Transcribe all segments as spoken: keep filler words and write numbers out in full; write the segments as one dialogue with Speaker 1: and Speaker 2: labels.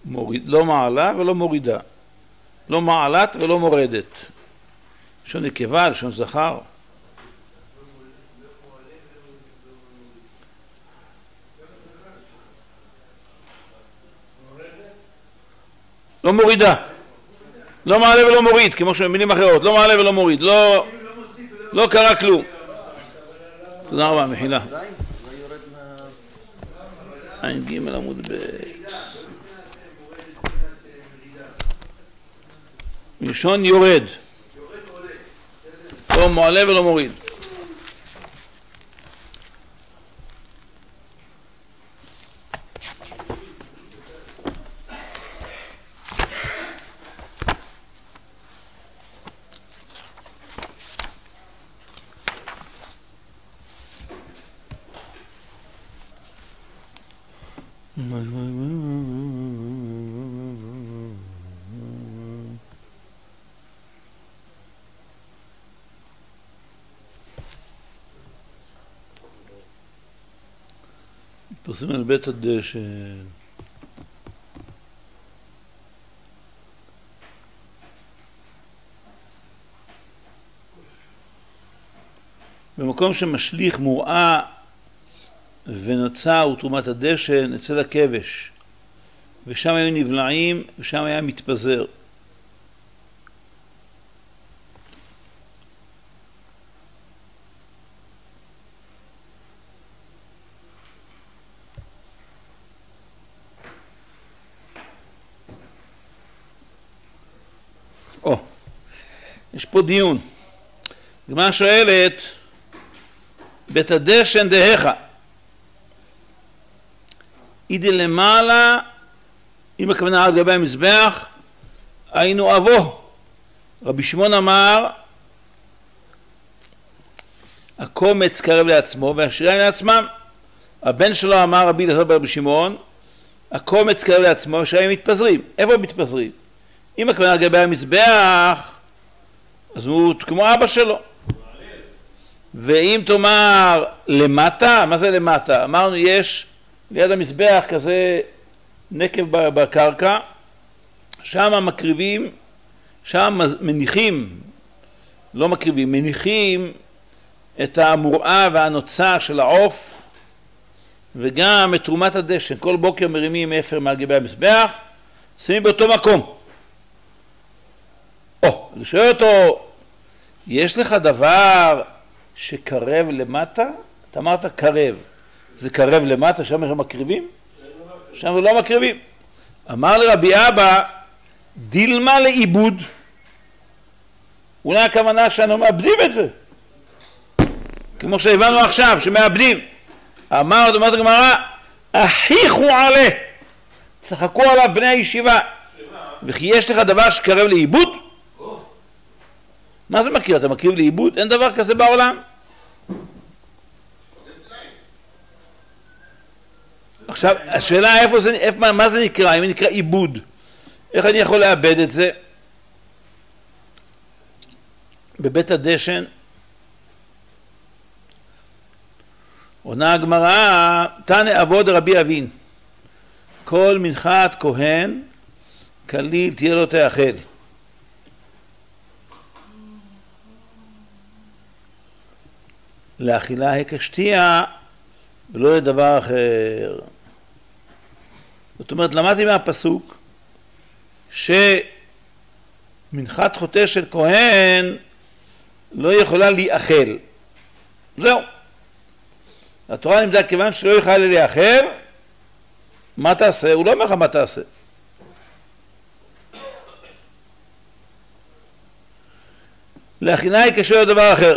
Speaker 1: מוריד, לא מעלה ולא מורידה, לא מעלת ולא מורדת, לשון נקבה, לשון זכר. לא מורידה, לא מעלה ולא מוריד, כמו שבמילים אחרות, לא מעלה ולא מוריד, לא, לא קרה כלום. תודה רבה, מחילה. עין ג' עמוד ב'. מלשון יורד, לא מעלה ולא מוריד. פרסים על בית הדשן. במקום שמשליך מוראה ונוצה הוא תרומת הדשן אצל הכבש, ושם היו נבלעים ושם היה מתפזר. או, יש פה דיון. הגמרא שואלת, בית הדשן דהיכא, אידי למעלה, אם הכוונה עד גבי המזבח, היינו אבו. רבי שמעון אמר, הקומץ קרב לעצמו והשיריים לעצמם. הבן שלו אמר, רבי אלעזר ברבי שמעון, הקומץ קרב לעצמו והשיריים מתפזרים. איפה מתפזרים? אם הכוונה על גבי המזבח, אז הוא כמו אבא שלו. ואם תאמר למטה, מה זה למטה? אמרנו יש ליד המזבח כזה נקב בקרקע, שם מקריבים, שם מניחים, לא מקריבים, מניחים את המוראה והנוצה של העוף, וגם את תרומת הדשן. כל בוקר מרימים אפר מעל גבי המזבח, שמים באותו מקום. או, אני שואל אותו, יש לך דבר שקרב למטה? אתה אמרת קרב. זה קרב למטה, שם הם מקריבים? שם לא מקריבים. אמר לרבי אבא, דילמה לאיבוד. אולי הכוונה שאנו מאבדים את זה. כמו שהבנו עכשיו, שמאבדים. אמר, אומרת הגמרא, אחיכו עלה. צחקו עליו בני הישיבה. וכי יש לך דבר שקרב לאיבוד? מה זה מקריב? אתה מקריב לאיבוד? אין דבר כזה בעולם. עכשיו, השאלה איפה זה, איפה, מה, מה זה נקרא? אם זה נקרא איבוד, איך אני יכול לאבד את זה? בבית הדשן, עונה הגמרא, תנא אבוד רבי אבין, כל מנחת כהן, כליל תהיה לו תאכל. לאכילה הקשתיה ולא לדבר אחר. זאת אומרת, למדתי מהפסוק שמנחת חוטא של כהן לא יכולה להיאכל. זהו. התורה נמדה כיוון שלא יכולה להיאכל, מה תעשה? הוא לא אומר לך מה תעשה. לאכילה היא קשור לדבר אחר.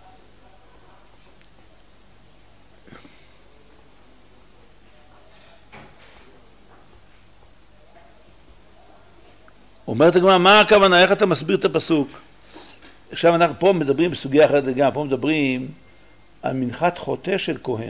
Speaker 1: אומרת הגמרא, מה הכוונה? איך אתה מסביר את הפסוק? עכשיו אנחנו פה מדברים בסוגיה אחרת לגמרי, פה מדברים על מנחת חוטא של כהן.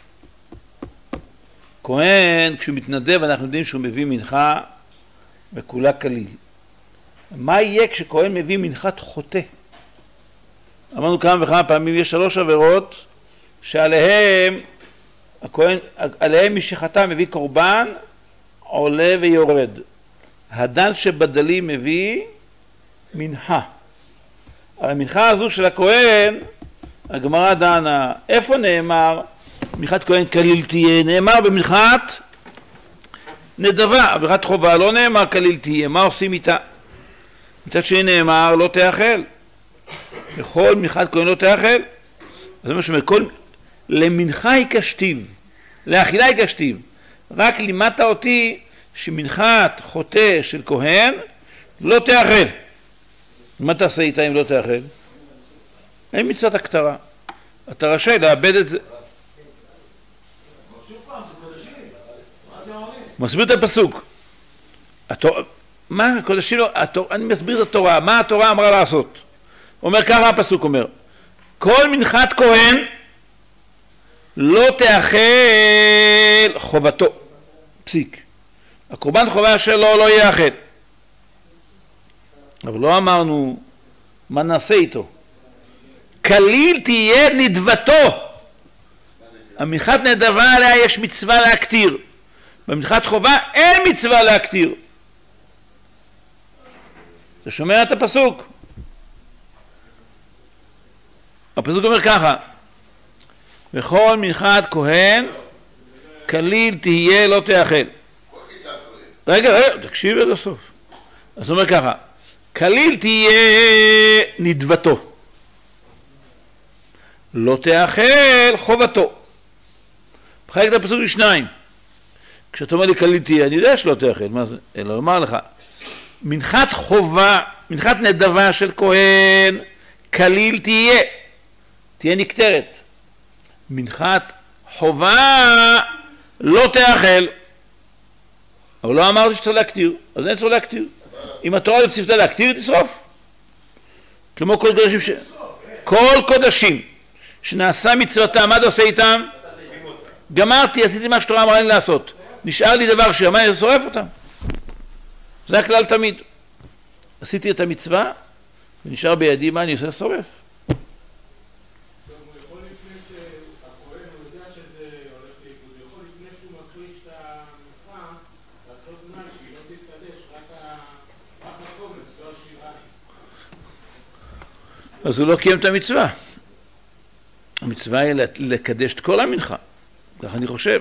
Speaker 1: כהן, כשהוא מתנדב, אנחנו יודעים שהוא מביא מנחה וכולה כליל. מה יהיה כשכהן מביא מנחת חוטא? אמרנו כמה וכמה פעמים, יש שלוש עבירות שעליהם, הכהן, עליהם מי שחטא מביא קורבן, עולה ויורד. הדל שבדלים מביא מנחה. על המנחה הזו של הכהן, הגמרא דנה, איפה נאמר מנחת כהן כליל תהיה? נאמר במנחת נדבה, במנחת חובה לא נאמר כליל תהיה, מה עושים איתה? מצד שני נאמר לא תאכל, בכל מנחת כהן לא תאכל. זה מה שאומר, כל... למנחה היא כשתיב, לאכילה היא כשתיב, רק לימדת אותי שמנחת חוטא של כהן לא תאכל. מה תעשה איתה אם לא תאכל? אין מצוות הכתרה, אתה רשאי לאבד את זה. מסביר את הפסוק. מה קודשים לא, אני מסביר את התורה, מה התורה אמרה לעשות. אומר ככה הפסוק אומר, כל מנחת כהן לא תאכל חובתו, פסיק. הקורבן חובה שלו לא יאכל. אבל לא אמרנו מה נעשה איתו. כליל תהיה נדבתו. המנחת נדבה עליה יש מצווה להקטיר. במנחת חובה אין מצווה להקטיר. אתה שומע את הפסוק? הפסוק אומר ככה, וכל מנחת כהן כליל תהיה לא תאכל. רגע, רגע, תקשיב עד הסוף. אז הוא אומר ככה, כליל תהיה נדבתו, לא תאכל חובתו. מחלק את הפסוק לשניים. כשאתה אומר לי כליל תהיה, אני יודע שלא תאכל, מה זה? אלא אומר לך, מנחת חובה, מנחת נדבה של כהן, כליל תהיה, תהיה נקטרת. מנחת חובה לא תאכל. אבל לא אמרתי שצריך להקטיר, אז אין צריך להקטיר. אם התורה לא ציוותה להקטיר, תשרוף. כמו כל קודשים ש... כל קודשים שנעשה מצוותה, מה אתה עושה איתם? גמרתי, עשיתי מה שתורה אמרה לי לעשות. נשאר לי דבר שאמר, אני שורף אותם. זה הכלל תמיד. עשיתי את המצווה, ונשאר בידי מה אני עושה? שורף. אז הוא לא קיים את המצווה. המצווה היא לקדש את כל המנחה. כך אני חושב.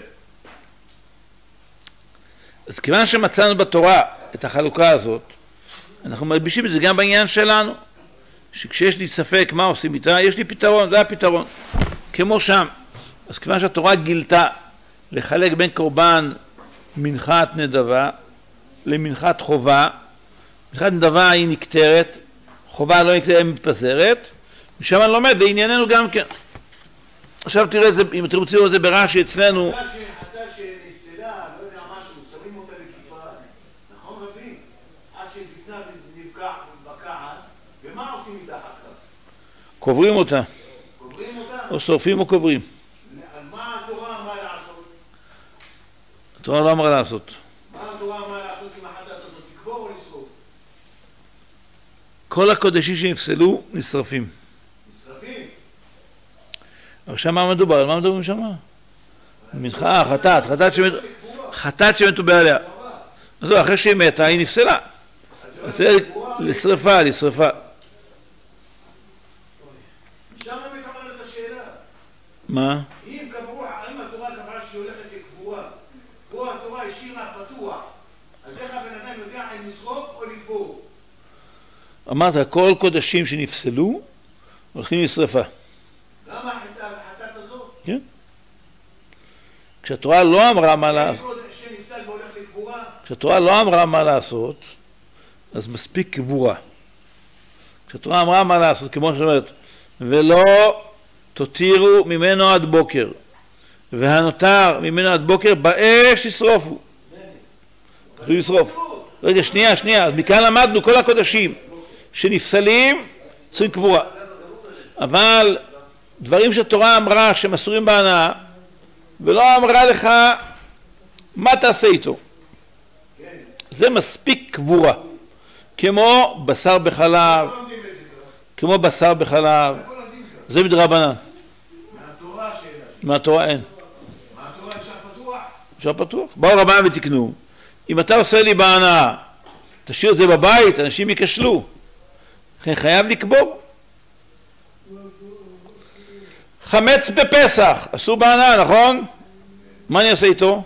Speaker 1: אז כיוון שמצאנו בתורה את החלוקה הזאת, אנחנו מלבישים את זה גם בעניין שלנו. שכשיש לי ספק מה עושים איתה, יש לי פתרון, זה הפתרון. כמו שם. אז כיוון שהתורה גילתה לחלק בין קורבן מנחת נדבה למנחת חובה, מנחת נדבה היא נקטרת, חובה לא נקטרת, היא מתפזרת, ושם אני לומד, לענייננו גם כן. עכשיו תראה את זה, אם אתם רוצים לראות את זה ברש"י אצלנו.
Speaker 2: חטא שנפסלה, לא יודע משהו, שמים אותה לכיפה, נכון רבי? עד שתתנה ונבקעת, ומה עושים איתה אחר כך?
Speaker 1: קוברים אותה.
Speaker 2: קוברים אותה?
Speaker 1: או שורפים או קוברים.
Speaker 2: על מה התורה אמרה לעשות?
Speaker 1: התורה לא אמרה לעשות.
Speaker 2: מה התורה אמרה לעשות עם החטאת הזאת? לקבור או לשרוף?
Speaker 1: כל הקודשים שנפסלו נשרפים.
Speaker 2: נשרפים?
Speaker 1: אבל שם מה מדובר? על מה מדברים שם? מנחה, חטאת, חטאת שמת... חטאת שמתו עליה. אז זהו, אחרי שהיא מתה, היא נפסלה. אז זה לשרפה, לשרפה.
Speaker 2: שם מקבלת את השאלה.
Speaker 1: מה?
Speaker 2: אם קברו, אם התורה קבעה שהיא הולכת לקבורה, פה התורה השאירה פתוח, אז איך הבן אדם יודע אם לשרוף או לקבור?
Speaker 1: אמרת, כל קודשים שנפסלו הולכים לשרפה.
Speaker 2: למה החטאת הזאת?
Speaker 1: כן. כשהתורה לא אמרה מה לעשות,
Speaker 2: שנפסל והולך לקבורה?
Speaker 1: כשהתורה לא אמרה מה לעשות, אז מספיק קבורה. כשהתורה אמרה מה לעשות, כמו שאומרת, ולא תותירו ממנו עד בוקר, והנותר ממנו עד בוקר באש תשרופו. כתוב לשרוף. רגע, שנייה, שנייה, אז מכאן למדנו כל הקודשים שנפסלים צריכים קבורה. אבל דברים שהתורה אמרה שהם אסורים בהנאה, ולא אמרה לך מה תעשה איתו. זה מספיק קבורה. כמו בשר בחלב, כמו בשר בחלב, זה מדרבנן.
Speaker 2: מהתורה שאלה.
Speaker 1: מהתורה אין.
Speaker 2: מהתורה אפשר פתוח?
Speaker 1: אפשר פתוח. באו רבנן ותקנו, אם אתה עושה לי בהנאה, תשאיר את זה בבית, אנשים ייכשלו. לכן חייב לקבור. חמץ בפסח, אסור בהנאה, נכון? מה אני עושה איתו?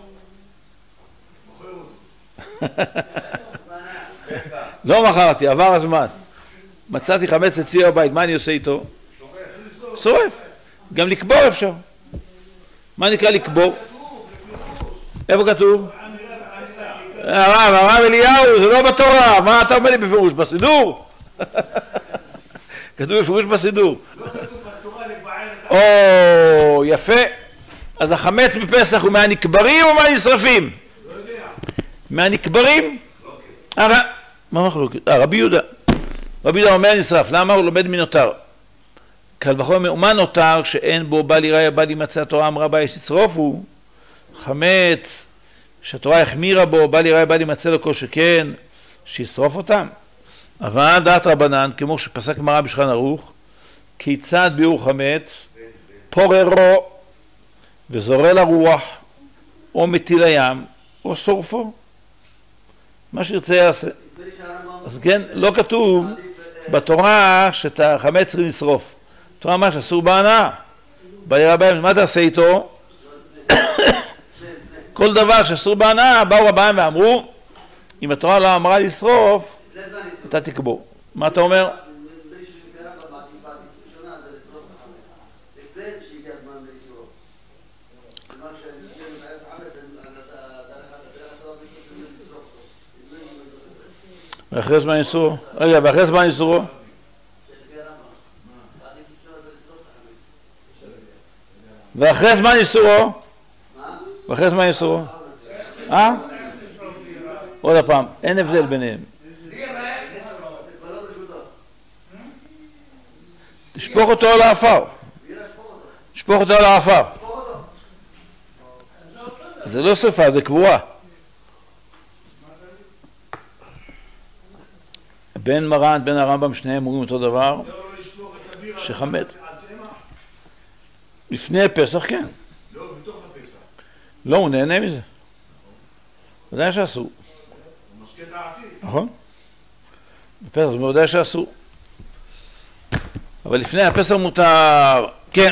Speaker 1: לא מכרתי, עבר הזמן. מצאתי חמץ אצלי בבית, מה אני עושה איתו? שורף. גם לקבור אפשר. מה נקרא לקבור? איפה כתוב? הרב, הרב אליהו, זה לא בתורה. מה אתה אומר לי בפירוש? בסידור? כתוב בפירוש בסידור. או, יפה. אז החמץ בפסח הוא מהנקברים או מהנשרפים? לא יודע. מהנקברים? מה מחלוקת? רבי יהודה. רבי יהודה אומר נשרף. למה? הוא לומד מנותר. קל וחומר, מה נותר שאין בו בל יראה בל ימצא התורה אמרה בה יש לצרופו? חמץ שהתורה החמירה בו בל יראה בל ימצא לו כל שכן שישרוף אותם. אבל דעת רבנן, כמו שפסק גמרא בשולחן ערוך, כיצד ביאור חמץ פוררו וזורע לרוח או מטיל לים או שורפו, מה שירצה יעשה. אז כן, לא כתוב בתורה שאת החמץ צריכים לשרוף. התורה ממש אסור בהנאה. בל יראה בהם, מה תעשה איתו? כל דבר שאסור בהנאה, באו רבנים ואמרו, אם התורה לא אמרה לשרוף, אתה תקבור. מה אתה אומר? ואחרי זמן איסורו? רגע, ואחרי זמן איסורו? ואחרי זמן איסורו? ואחרי זמן איסורו? אה? עוד הפעם, אין הבדל ביניהם. תשפוך אותו על האפר. תשפוך אותו על האפר. זה לא שרפה, זה קבורה. בין מרן, בין הרמב"ם, שניהם אומרים אותו דבר, שחמץ. לפני הפסח, כן.
Speaker 2: לא, בתוך הפסח.
Speaker 1: לא, הוא נהנה מזה. זה היה שאסור.
Speaker 2: הוא משקה את העציץ.
Speaker 1: נכון. בפסח, הוא יודע שאסור. אבל לפני הפסח מותר, כן.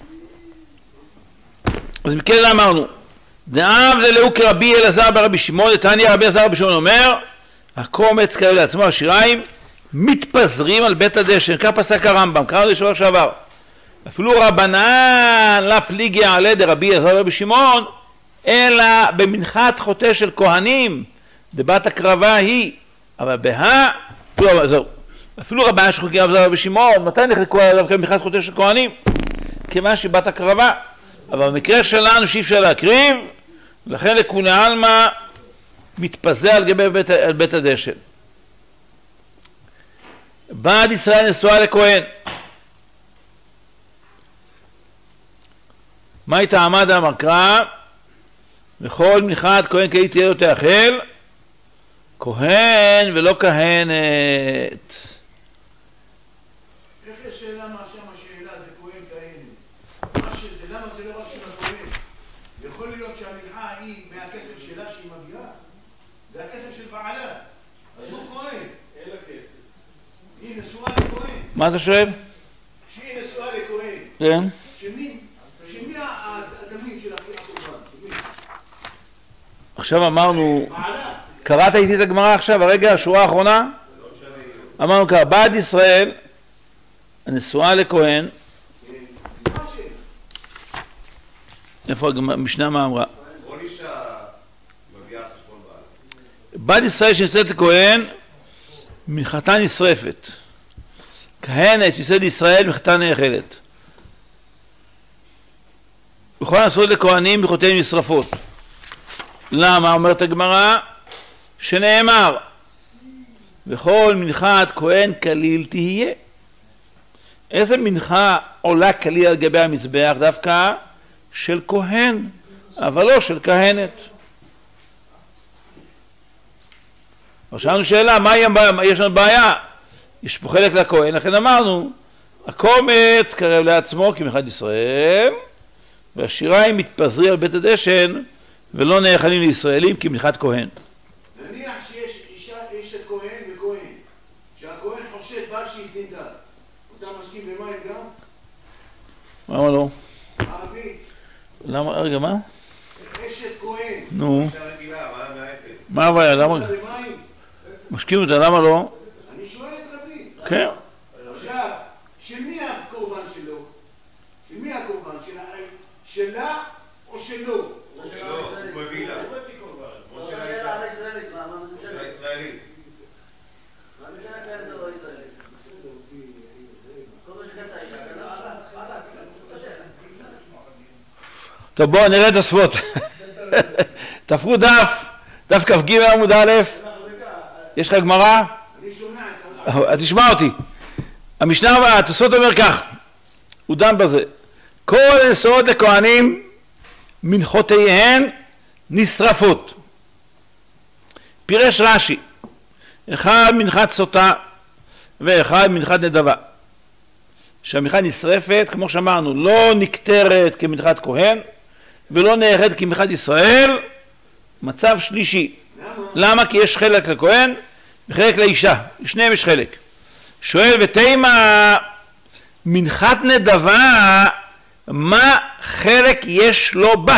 Speaker 1: אז מכן אמרנו, דאב דלאו כרבי אלעזר ברבי שמעון, דתניא רבי אלעזר ברבי שמעון אומר, הקומץ קרב לעצמו השיריים מתפזרים על בית הדשן, כך פסק הרמב"ם, קראנו לשבוע שעבר. אפילו רבנן לה פליגי עלי דרבי אלעזר ברבי שמעון, אלא במנחת חוטא של כהנים, דבת הקרבה היא, אבל בה, לא, זהו. אפילו רבנן שחוקי רבי אלעזר ברבי שמעון, מתי נחלקו עליו במנחת חוטא של כהנים? כיוון שהיא בת הקרבה. אבל במקרה שלנו שאי אפשר להקריב, לכן לכולי עלמא מתפזר על גבי בית, על בית הדשן. בעד ישראל נשואה לכהן. מה הייתה עמד המקרא? וכל מנחת כהן כי תהיה לו תאכל, כהן ולא כהנת.
Speaker 2: איך יש שאלה מה שם השאלה זה כהן כהנת? מה שזה, למה זה לא רק של הכהן? יכול להיות שהמנחה היא מהכסף שלה שהיא מגיעה? זה הכסף של בעלה. אז הוא כהן. אין לה כסף. היא נשואה לכהן.
Speaker 1: מה אתה שואל?
Speaker 2: שהיא נשואה לכהן.
Speaker 1: כן.
Speaker 2: שמי? שמי הדמים של אחי הקורבן? שמי?
Speaker 1: עכשיו אמרנו,
Speaker 2: בעלה.
Speaker 1: קראת איתי את הגמרא עכשיו, הרגע, השורה האחרונה? אמרנו ככה, בעד ישראל, הנשואה לכהן, איפה המשנה מה אמרה? בעד ישראל שנשאת לכהן, מנחתה נשרפת. כהנת שנשאת לישראל, מנחתה נאכלת. בכל הנשואות לכהנים, מנחותיהם נשרפות. למה? אומרת הגמרא, שנאמר, וכל מנחת כהן כליל תהיה. איזה מנחה עולה כליל על גבי המזבח? דווקא של כהן, אבל לא של כהנת. שאלנו שאלה, מה יש לנו בעיה? יש פה חלק לכהן, לכן אמרנו, הקומץ קרב לעצמו כמנחת ישראל, והשיריים מתפזרים על בית הדשן, ולא נאכלים לישראלים כמנחת כהן.
Speaker 2: אישה, אשת כהן וכהן. שהכהן חושד בה שהיא זינתה. אותה משקים במים גם?
Speaker 1: למה לא?
Speaker 2: ערבי.
Speaker 1: למה, רגע, מה?
Speaker 2: אשת כהן.
Speaker 1: נו. מה הבעיה? למה? משקים אותה, למה לא?
Speaker 2: אני שואל את רבי.
Speaker 1: כן.
Speaker 2: עכשיו, של מי הקורבן שלו? של מי הקורבן? שלה או שלו?
Speaker 3: שלו, הוא מביא לה.
Speaker 4: זו שאלה על הישראלית, מה?
Speaker 3: של הישראלית.
Speaker 4: מה משנה כאן זה לא ישראלית? כל מה שקנתה אישה קנה,
Speaker 1: טוב, בואו נראה את השפות. תפרו דף, דף כ"ג עמוד א', יש לך גמרא?
Speaker 2: אני שומע.
Speaker 1: אז תשמע אותי. המשנה הבאה, התוספות אומר כך, הוא דן בזה. כל הנשואות לכהנים, מנחותיהן נשרפות. פירש רש"י, אחד מנחת סוטה ואחד מנחת נדבה. שהמנחה נשרפת, כמו שאמרנו, לא נקטרת כמנחת כהן ולא נאחדת כמנחת ישראל. מצב שלישי. למה? למה? כי יש חלק לכהן וחלק לאישה, לשניהם יש חלק. שואל ותימה, מנחת נדבה, מה חלק יש לו בה?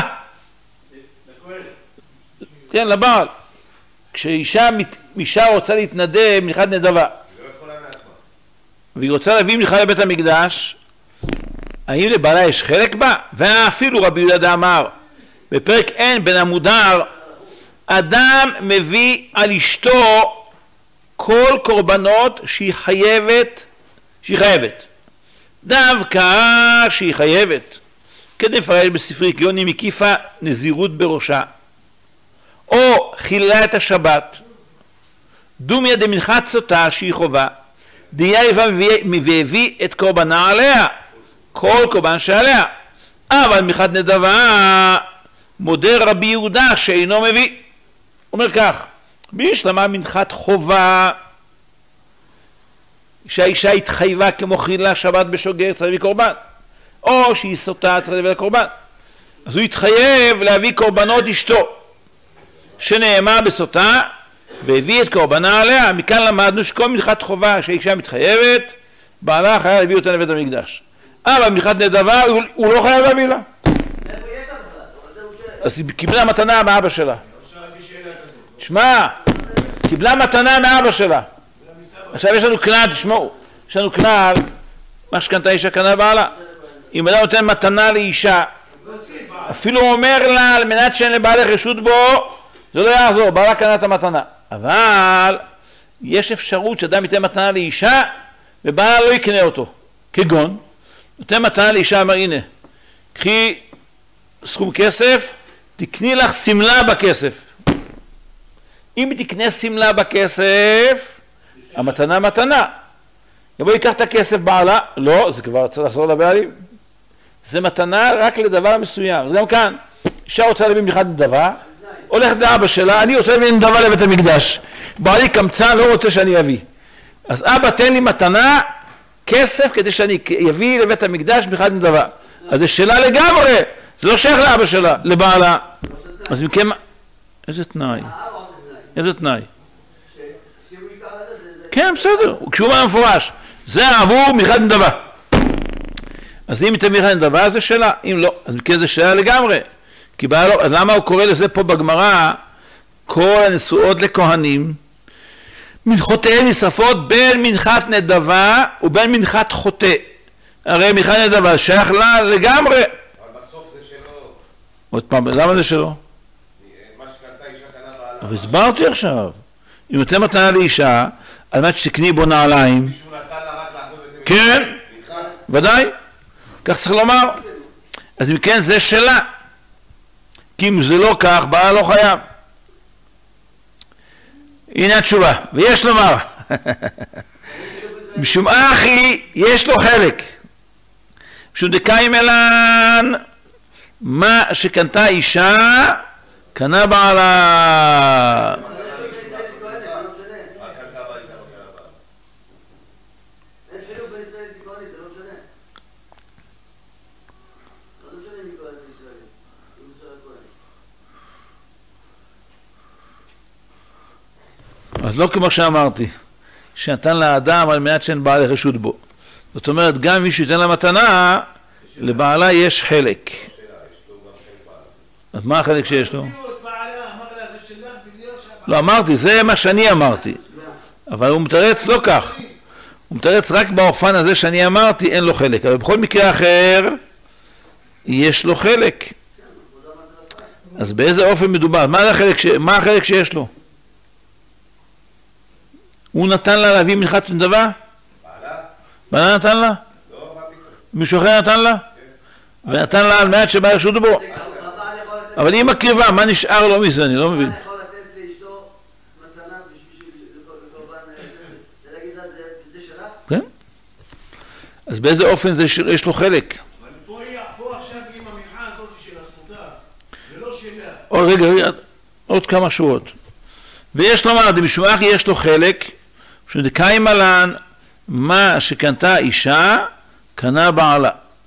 Speaker 1: כן, לבעל. כשאישה אישה רוצה להתנדב מנחת נדבה והיא רוצה להביא מנחה לבית המקדש, האם לבעלה יש חלק בה? ואפילו רבי יהודה אמר בפרק אין בן המודר, אדם מביא על אשתו כל קורבנות שהיא חייבת, שהיא חייבת. דווקא שהיא חייבת, כדי לפרש בספרי קיוני מקיפה נזירות בראשה, או חילה את השבת, דומיה דמנחת סוטה שהיא חובה, דיה יפה והביא את קורבנה עליה, כל קורבן שעליה. אבל מנחת נדבה מודה רבי יהודה שאינו מביא. אומר כך, בהשלמה מנחת חובה שהאישה התחייבה כמו חילה שבת בשוגר צריך להביא קורבן, או שהיא סוטה צריך להביא לקורבן, אז הוא התחייב להביא קורבנות אשתו שנאמר בסוטה והביא את קורבנה עליה. מכאן למדנו שכל מנחת חובה שהאישה מתחייבת בעלה חייב להביא אותה לבית המקדש, אבל מנחת נדבה הוא, הוא לא חייב להביא לה. אז היא קיבלה מתנה מאבא שלה. תשמע, קיבלה מתנה מאבא שלה. עכשיו יש לנו כלל, תשמעו, יש לנו כלל, מה שקנתה אישה קנה בעלה. אם אדם נותן מתנה לאישה, אפילו אומר לה על מנת שאין לבעלך רשות בו, זה לא יעזור, בעלה קנה את המתנה. אבל יש אפשרות שאדם ייתן מתנה לאישה ובעלה לא יקנה אותו. כגון, נותן מתנה לאישה, אמר הנה, קחי סכום כסף, תקני לך סמלה בכסף. אם היא תקנה סמלה בכסף, המתנה מתנה. יבוא ייקח את הכסף בעלה, לא, זה כבר צריך לעשות לבעלים. זה מתנה רק לדבר מסוים. אז גם כאן, אישה רוצה להביא מנחת נדבה, הולכת לאבא שלה, אני רוצה להביא נדבה לבית המקדש. בעלי קמצן, לא רוצה שאני אביא. אז אבא תן לי מתנה, כסף, כדי שאני אביא לבית המקדש מנחת נדבה. אז זה שאלה לגמרי, זה לא שייך לאבא שלה, לבעלה. אז מכם, איזה תנאי? איזה תנאי? כן, בסדר, כשהוא אומר מפורש, זה עבור מנחת נדבה. אז אם אתם מנחת נדבה, זה שאלה, אם לא, אז מכן זה שאלה לגמרי. כי בעלה, אז למה הוא קורא לזה פה בגמרא, כל הנשואות לכהנים, מנחותיהן נשרפות בין מנחת נדבה ובין מנחת חוטא. הרי מנחת נדבה שייך לה לגמרי.
Speaker 3: אבל בסוף זה שלו.
Speaker 1: עוד פעם, למה זה שלו?
Speaker 3: מה שקנתה אישה קנה בעלה.
Speaker 1: אבל הסברתי עכשיו. אם נותן מתנה לאישה, על מנת שתקני בו נעליים.
Speaker 3: מישהו נתן לה רק לעשות איזה...
Speaker 1: כן, ודאי. כך צריך לומר. אז אם כן, זה שלה. כי אם זה לא כך, בעלה לא חייב. הנה התשובה, ויש לומר, משום אחי יש לו חלק, משום דקאי מלן, מה שקנתה אישה, קנה בעלה. אז לא כמו שאמרתי, שנתן לאדם על מנת שאין בעל רשות בו. זאת אומרת, גם אם מישהו ייתן לה מתנה, לבעלה יש חלק. אז מה החלק שיש לו? לא, אמרתי, זה מה שאני אמרתי. אבל הוא מתרץ לא כך. הוא מתרץ רק באופן הזה שאני אמרתי, אין לו חלק. אבל בכל מקרה אחר, יש לו חלק. אז באיזה אופן מדובר? מה החלק, ש... מה החלק שיש לו? הוא נתן לה להביא מנחת נדבה? בעלה. בעלה נתן לה?
Speaker 3: לא, מה פתאום?
Speaker 1: מישהו אחר נתן לה? כן. ונתן לה על מעט שבא רשות בו. אבל היא מקריבה, מה נשאר לו מזה? אני לא מבין.
Speaker 4: מה יכול לתת לאשתו מתנה בשביל לקורבן זה להגיד לה זה שלך?
Speaker 1: כן. אז באיזה אופן זה יש לו חלק?
Speaker 2: אבל פה עכשיו עם המנחה הזאת של הסעודה, זה לא שלה.
Speaker 1: עוד רגע, רגע, עוד כמה שורות. ויש לומר, דמשמע אחי יש לו חלק, שדקאים עלן, מה שקנתה אישה, קנה בעלה.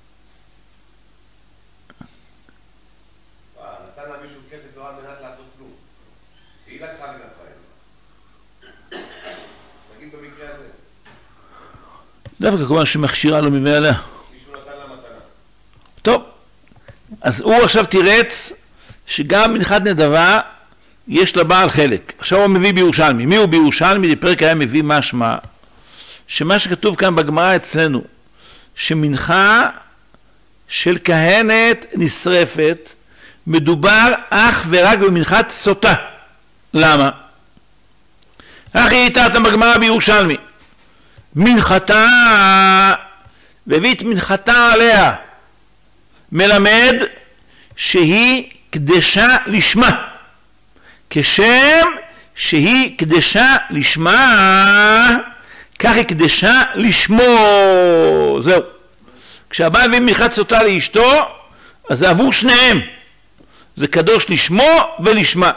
Speaker 3: נתן לה מישהו כסף לא על מנת לעשות כלום. והיא לקחה ונתחה את זה. נגיד במקרה הזה.
Speaker 1: דווקא כמובן שמכשירה לו ממילא.
Speaker 3: מישהו נתן לה מתנה.
Speaker 1: טוב, אז הוא עכשיו תירץ שגם מנחת נדבה יש לבעל חלק. עכשיו הוא מביא בירושלמי. מי הוא בירושלמי? לפרק היה מביא משמע, שמה שכתוב כאן בגמרא אצלנו, שמנחה של כהנת נשרפת, מדובר אך ורק במנחת סוטה. למה? אחי איתת בגמרא בירושלמי. מנחתה, והביא את מנחתה עליה, מלמד שהיא קדשה לשמה. כשם שהיא קדשה לשמה, כך היא קדשה לשמו. זהו. כשהבא מביא מנחת סוטה לאשתו, אז זה עבור שניהם. זה קדוש לשמו ולשמה.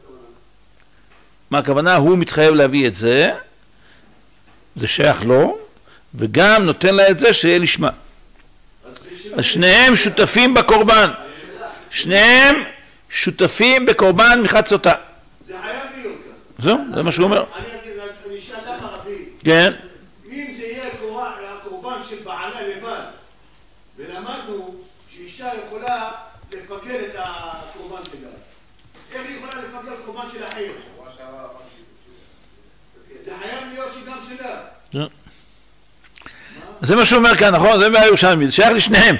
Speaker 1: מה הכוונה? הוא מתחייב להביא את זה, זה שייך לו, וגם נותן לה את זה שיהיה לשמה. אז שניהם שותפים בקורבן. שניהם שותפים בקורבן מנחת סוטה.
Speaker 2: זה חייב להיות כאן.
Speaker 1: זהו, זה מה שהוא אומר.
Speaker 2: אני אגיד, אני אשאל לך רבי.
Speaker 1: כן.
Speaker 2: אם זה יהיה הקורבן של בעלה לבד, ולמדנו שאישה יכולה לפגל את הקורבן שלה. איך היא יכולה לפגל קורבן של אחר? זה חייב להיות שגם שלה.
Speaker 1: זה מה שהוא אומר כאן, נכון? זה מהירושלמי, זה שייך לשניהם.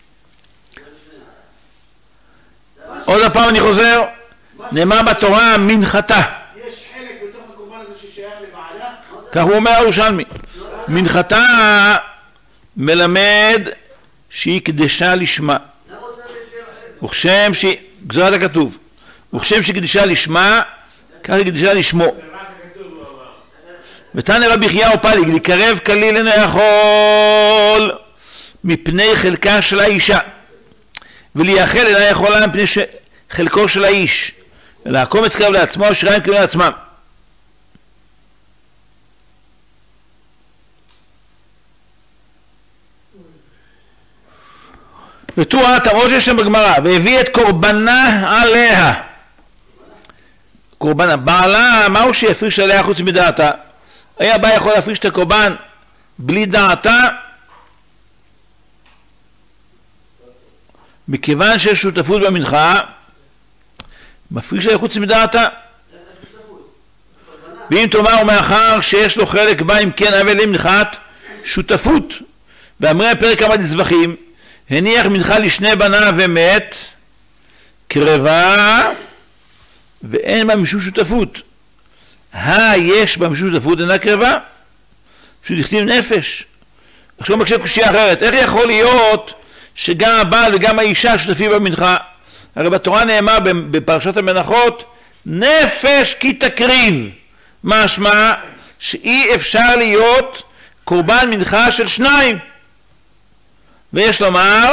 Speaker 1: עוד הפעם אני חוזר, נאמר בתורה מנחתה.
Speaker 2: יש חלק בתוך הקורבן הזה ששייך לבעלה?
Speaker 1: כך הוא אומר הירושלמי. מנחתה מלמד שהיא קדשה לשמה. וכשם שהיא, גזרת הכתוב, וכשם שהיא קדשה לשמה, כך היא קדשה לשמו. ותנא רבי חייא ופליג, לקרב כליל אינו יכול מפני חלקה של האישה, ולייחל אינה יכולה מפני חלקו של האיש, אלא הקומץ קרב לעצמו, שיריים קרב לעצמם. ותורה תמרות יש שם בגמרא, והביא את קורבנה עליה. קורבנה, בעלה, מהו שיפריש עליה חוץ מדעתה? היה הבא יכול להפריש את הקורבן בלי דעתה? מכיוון שיש שותפות במנחה, מפריש עליה חוץ מדעתה. ואם תאמר ומאחר שיש לו חלק בה, אם כן אבל למנחת שותפות. ואמרי הפרק כמה דזבחים, הניח מנחה לשני בניו ומת, קרבה, ואין בה משום שותפות. יש בה משום שותפות, אינה קרבה, פשוט הכתיב נפש. עכשיו הוא מקשה קושיה אחרת, איך יכול להיות שגם הבעל וגם האישה שותפים במנחה? הרי בתורה נאמר בפרשת המנחות, נפש כי תקריב. משמע שאי אפשר להיות קורבן מנחה של שניים. ויש לומר,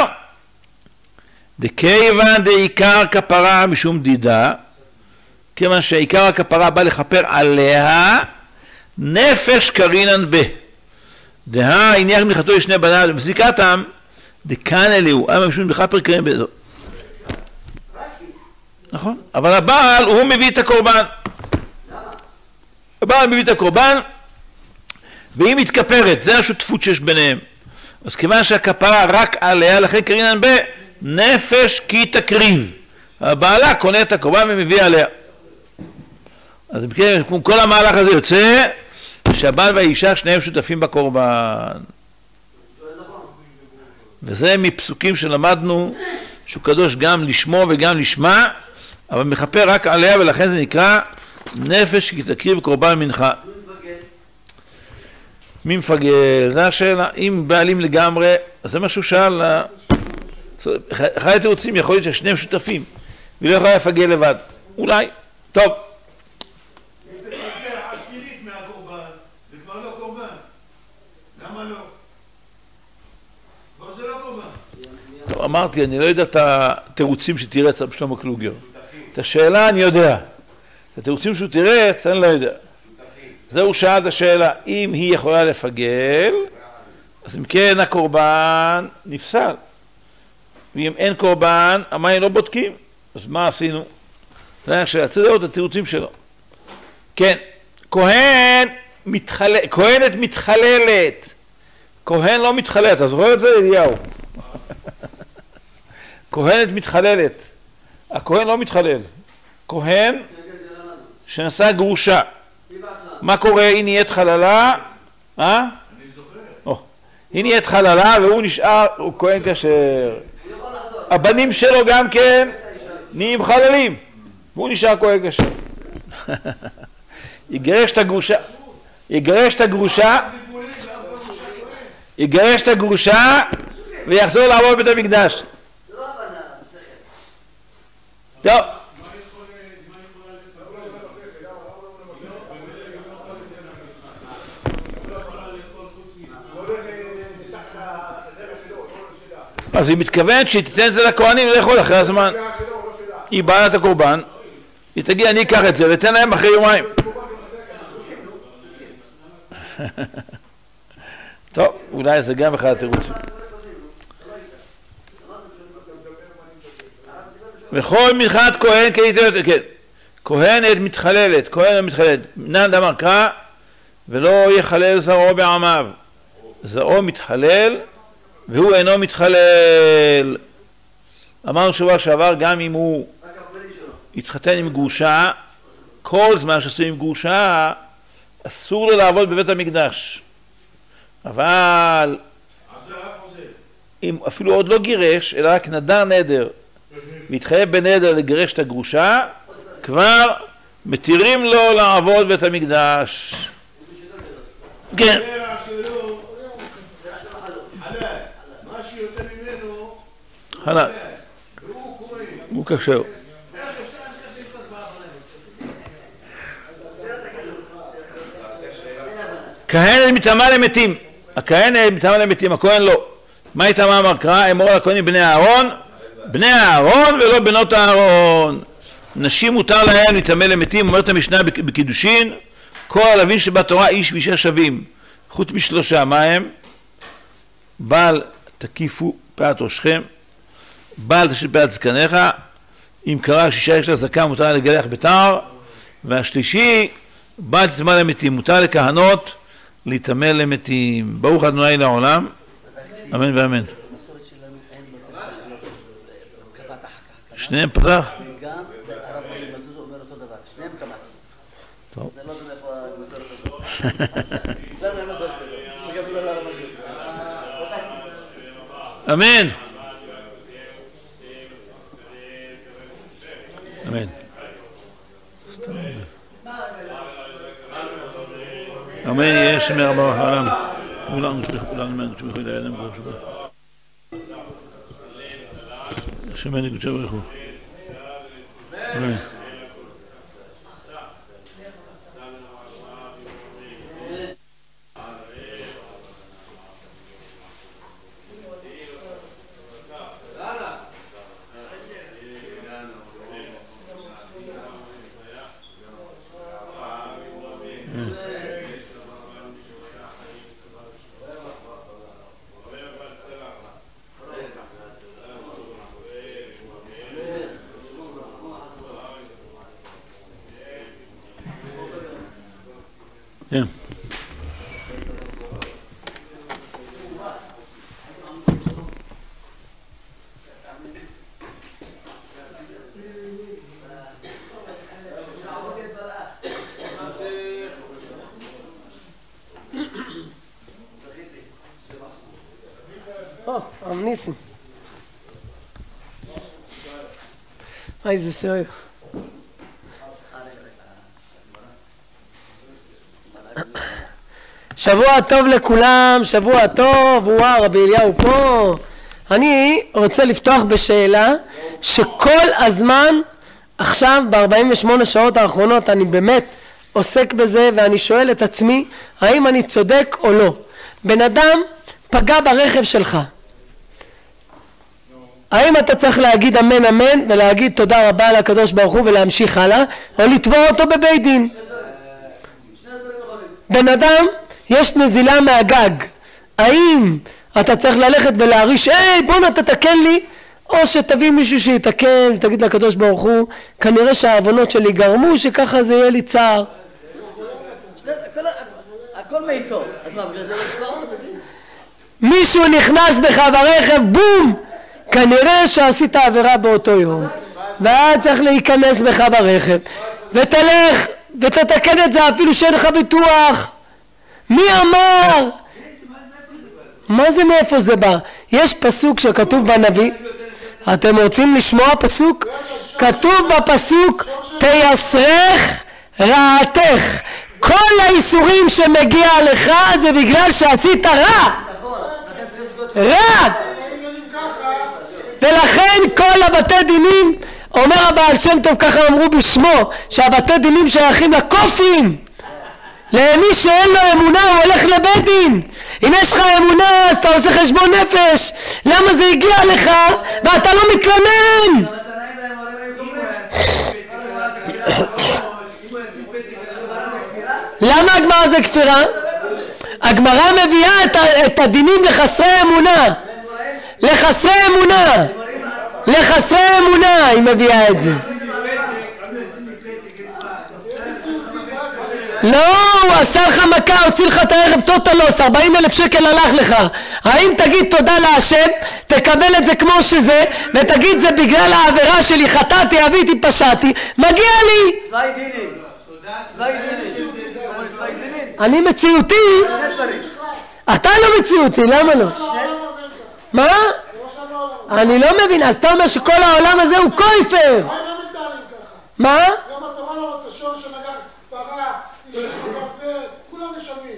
Speaker 1: דכיוון דעיקר כפרה משום דידה, כיוון שעיקר הכפרה בא לכפר עליה, נפש קרינן בה. דהה הניח מנחתו לשני בניו ובזיקתם, דכאן אליהו, אמה משום בכפר קרין בזאת. נכון, אבל הבעל הוא מביא את הקורבן. הבעל מביא את הקורבן, והיא מתכפרת, זה השותפות שיש ביניהם. אז כיוון שהכפרה רק עליה, לכן קרינן בנפש כי תקריב. הבעלה קונה את הקורבן ומביא עליה. אז כל המהלך הזה יוצא, שהבעל והאישה שניהם שותפים בקורבן. וזה מפסוקים שלמדנו, שהוא קדוש גם לשמו וגם לשמה, אבל מכפר רק עליה, ולכן זה נקרא נפש כי תקריב קורבן מנחה. מי מפגל? זה השאלה. אם בעלים לגמרי, אז זה מה שהוא שאל. אחד התירוצים יכול להיות ששניהם שותפים, ולא יכולה לפגל לבד. אולי. טוב.
Speaker 2: אם תתפגל עשירית מהקורבן, זה כבר לא קורבן. למה לא? כבר זה לא קורבן.
Speaker 1: טוב, אמרתי, אני לא יודע את התירוצים שתירץ על שלמה קלוגר. את השאלה אני יודע. את התירוצים שהוא תירץ, אני לא יודע. זהו שאל את השאלה, אם היא יכולה לפגל, אז אם כן הקורבן נפסל. ואם אין קורבן, המים לא בודקים. אז מה עשינו? זה היה השאלה, צריך לראות את התירוצים שלו. כן, כהן מתחלל, כהנת מתחללת. כהן לא מתחללת, אתה זוכר את זה אליהו? כהנת מתחללת. הכהן לא מתחלל. כהן שנשא גרושה. מה קורה? היא נהיית חללה, אה?
Speaker 2: אני זוכר.
Speaker 1: היא נהיית חללה והוא נשאר, הוא כהן כשר. הבנים שלו גם כן נהיים חללים, והוא נשאר כהן כשר. יגרש את הגרושה, יגרש את הגרושה, יגרש את הגרושה ויחזור לעבוד בבית המקדש. טוב. אז היא מתכוונת שהיא תיתן את זה לכהנים לאכול אחרי הזמן. היא באה את הקורבן, היא תגיד אני אקח את זה ותן להם אחרי יומיים. טוב, אולי זה גם אחד התירוצים. וכל מנחת כהן כן, כהנת מתחללת, כהן מתחללת. נן דאמר קרא ולא יחלל זרעו בעמיו. זרעו מתחלל והוא אינו מתחלל. אמרנו שבוע שעבר, גם אם הוא התחתן עם גרושה, כל זמן שעשו עם גרושה, אסור לו לעבוד בבית המקדש. אבל אם אפילו עוד לא גירש, אלא רק נדר נדר, מתחייב בנדר לגרש את הגרושה, כבר מתירים לו לעבוד בבית המקדש. כן. חלל. הוא כשר. כהן מטמא למתים. הכהן מטמא למתים, הכהן לא. מה איתמא אמר קרא? אמור לכהנים בני אהרון, בני אהרון ולא בנות אהרון. נשים מותר להם לטמא למתים, אומרת המשנה בקידושין, כל הלווין שבתורה איש ואישה שווים, חוץ משלושה. מה הם? בעל תקיפו פאת ראשכם, בעל תשאיר פאת זקניך, אם קרא שישה יש לה זקן מותר לגלח בתער, והשלישי בעל תטמא למתים, מותר לכהנות להיטמא למתים. ברוך ה' לעולם, אמן ואמן. שניהם פתח?
Speaker 4: גם הרב מזוז אומר אותו דבר, שניהם קמץ.
Speaker 1: טוב.
Speaker 4: זה לא יודע איפה המסורת הזאת. לא יודע המסורת הזאת. וגם לא הרב מזוז.
Speaker 1: אמן. אמן. אמן. יהיה שמי רבה העולם. כולנו נשפך, כולנו אמן. תשפכו אלי אדם ברוך שבה. שמני קודשה ברוך הוא. אמן. כן.
Speaker 5: או, ניסים. איזה שואל. שבוע טוב לכולם, שבוע טוב, וואו, רבי אליהו פה. אני רוצה לפתוח בשאלה שכל הזמן, עכשיו ב-ארבעים ושמונה שעות האחרונות, אני באמת עוסק בזה ואני שואל את עצמי, האם אני צודק או לא. בן אדם פגע ברכב שלך. האם אתה צריך להגיד אמן אמן ולהגיד תודה רבה לקדוש ברוך הוא ולהמשיך הלאה, או לתבוע אותו בבית דין? בן אדם, יש נזילה מהגג, האם אתה צריך ללכת ולהריש, היי בוא נה תתקן לי, או שתביא מישהו שיתקן ותגיד לקדוש ברוך הוא, כנראה שהעוונות שלי גרמו שככה זה יהיה לי צער.
Speaker 4: הכל מאיתו, אז מה, בגלל זה לא כבר?
Speaker 5: מישהו נכנס בך ברכב, בום, כנראה שעשית עבירה באותו יום, ואז צריך להיכנס בך ברכב ותלך ותתקן את זה אפילו שאין לך ביטוח. מי אמר? מה זה מאיפה זה בא? יש פסוק שכתוב בנביא, אתם רוצים לשמוע פסוק? כתוב בפסוק תייסרך רעתך. כל האיסורים שמגיע לך זה בגלל שעשית רע, רע, ולכן כל הבתי דינים, אומר הבעל שם טוב, ככה אמרו בשמו, שהבתי דינים שייכים לכופרים, למי שאין לו אמונה הוא הולך לבית דין. אם יש לך אמונה אז אתה עושה חשבון נפש, למה זה הגיע לך ואתה לא מתלונן? למה הגמרא זה כפירה? הגמרא מביאה את, את הדינים לחסרי אמונה, לחסרי אמונה, לחסרי אמונה היא מביאה את זה. לא, הוא עשה לך מכה, הוציא לך את הרכב טוטלוס, ארבעים אלף שקל הלך לך. האם תגיד תודה להשם, תקבל את זה כמו שזה, ותגיד זה בגלל העבירה שלי, חטאתי, אביתי, פשעתי, מגיע לי. צווי דינים. צווי דינים. אני מציאותי. אתה לא מציאותי, למה לא? מה? אני לא מבין, אז אתה אומר שכל העולם הזה הוא כופר. מה? גם התורה לא רוצה שור שנגח פרה, איש זה, כולם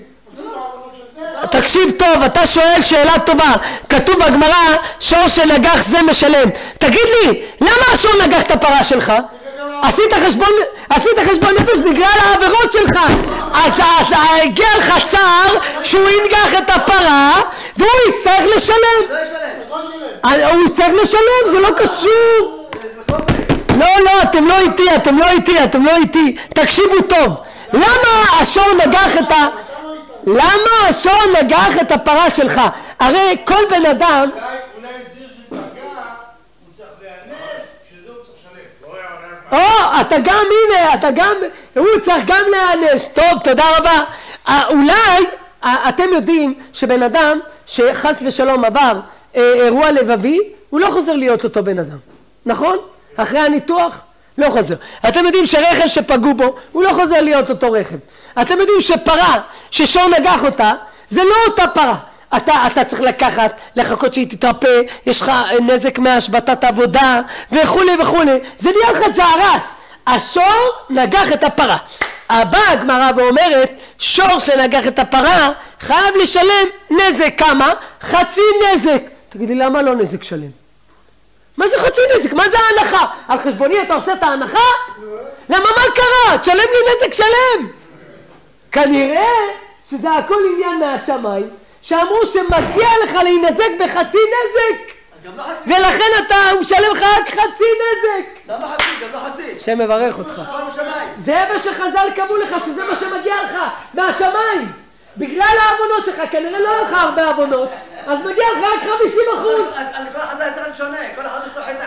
Speaker 5: משלמים. תקשיב טוב, אתה שואל שאלה טובה. כתוב בגמרא שור שנגח זה משלם. תגיד לי, למה השור נגח את הפרה שלך? עשית חשבון, עשית חשבון נפש בגלל העבירות שלך. אז, אז הגיע לך צער שהוא ינגח את הפרה והוא יצטרך לשלם. הוא יצטרך לשלם, זה לא קשור. לא, לא, אתם לא איתי, אתם לא איתי, אתם לא איתי. תקשיבו טוב. למה השור נגח את ה... למה השור נגח את הפרה שלך? הרי כל בן אדם...
Speaker 2: אולי זה שפגע, הוא צריך להיענש, שזה הוא צריך לשלם.
Speaker 5: או, אתה גם, הנה, אתה גם... הוא צריך גם להיענש. טוב, תודה רבה. אולי, אתם יודעים שבן אדם שחס ושלום עבר אירוע לבבי, הוא לא חוזר להיות אותו בן אדם. נכון? אחרי הניתוח לא חוזר. אתם יודעים שרכב שפגעו בו הוא לא חוזר להיות אותו רכב. אתם יודעים שפרה ששור נגח אותה זה לא אותה פרה. אתה, אתה צריך לקחת, לחכות שהיא תתרפא, יש לך נזק מהשבתת עבודה וכולי וכולי, זה נהיה לך ג'ערס. השור נגח את הפרה. הבאה הגמרא ואומרת שור שנגח את הפרה חייב לשלם נזק. כמה? חצי נזק. תגידי למה לא נזק שלם? מה זה חצי נזק? מה זה ההנחה? על חשבוני אתה עושה את ההנחה? למה מה קרה? תשלם לי נזק שלם. כנראה שזה הכל עניין מהשמיים, שאמרו שמגיע לך להינזק בחצי נזק, ולכן אתה משלם לך רק חצי נזק.
Speaker 4: למה חצי? גם לא חצי.
Speaker 5: השם מברך אותך. זה מה שחז"ל קבעו לך, שזה מה שמגיע לך מהשמיים. בגלל העוונות שלך, כנראה לא לך הרבה עוונות, אז מגיע לך רק חמישים אחוז.
Speaker 4: אז כל אחד זה צריך שונה, כל אחד יש לו חטא אחר.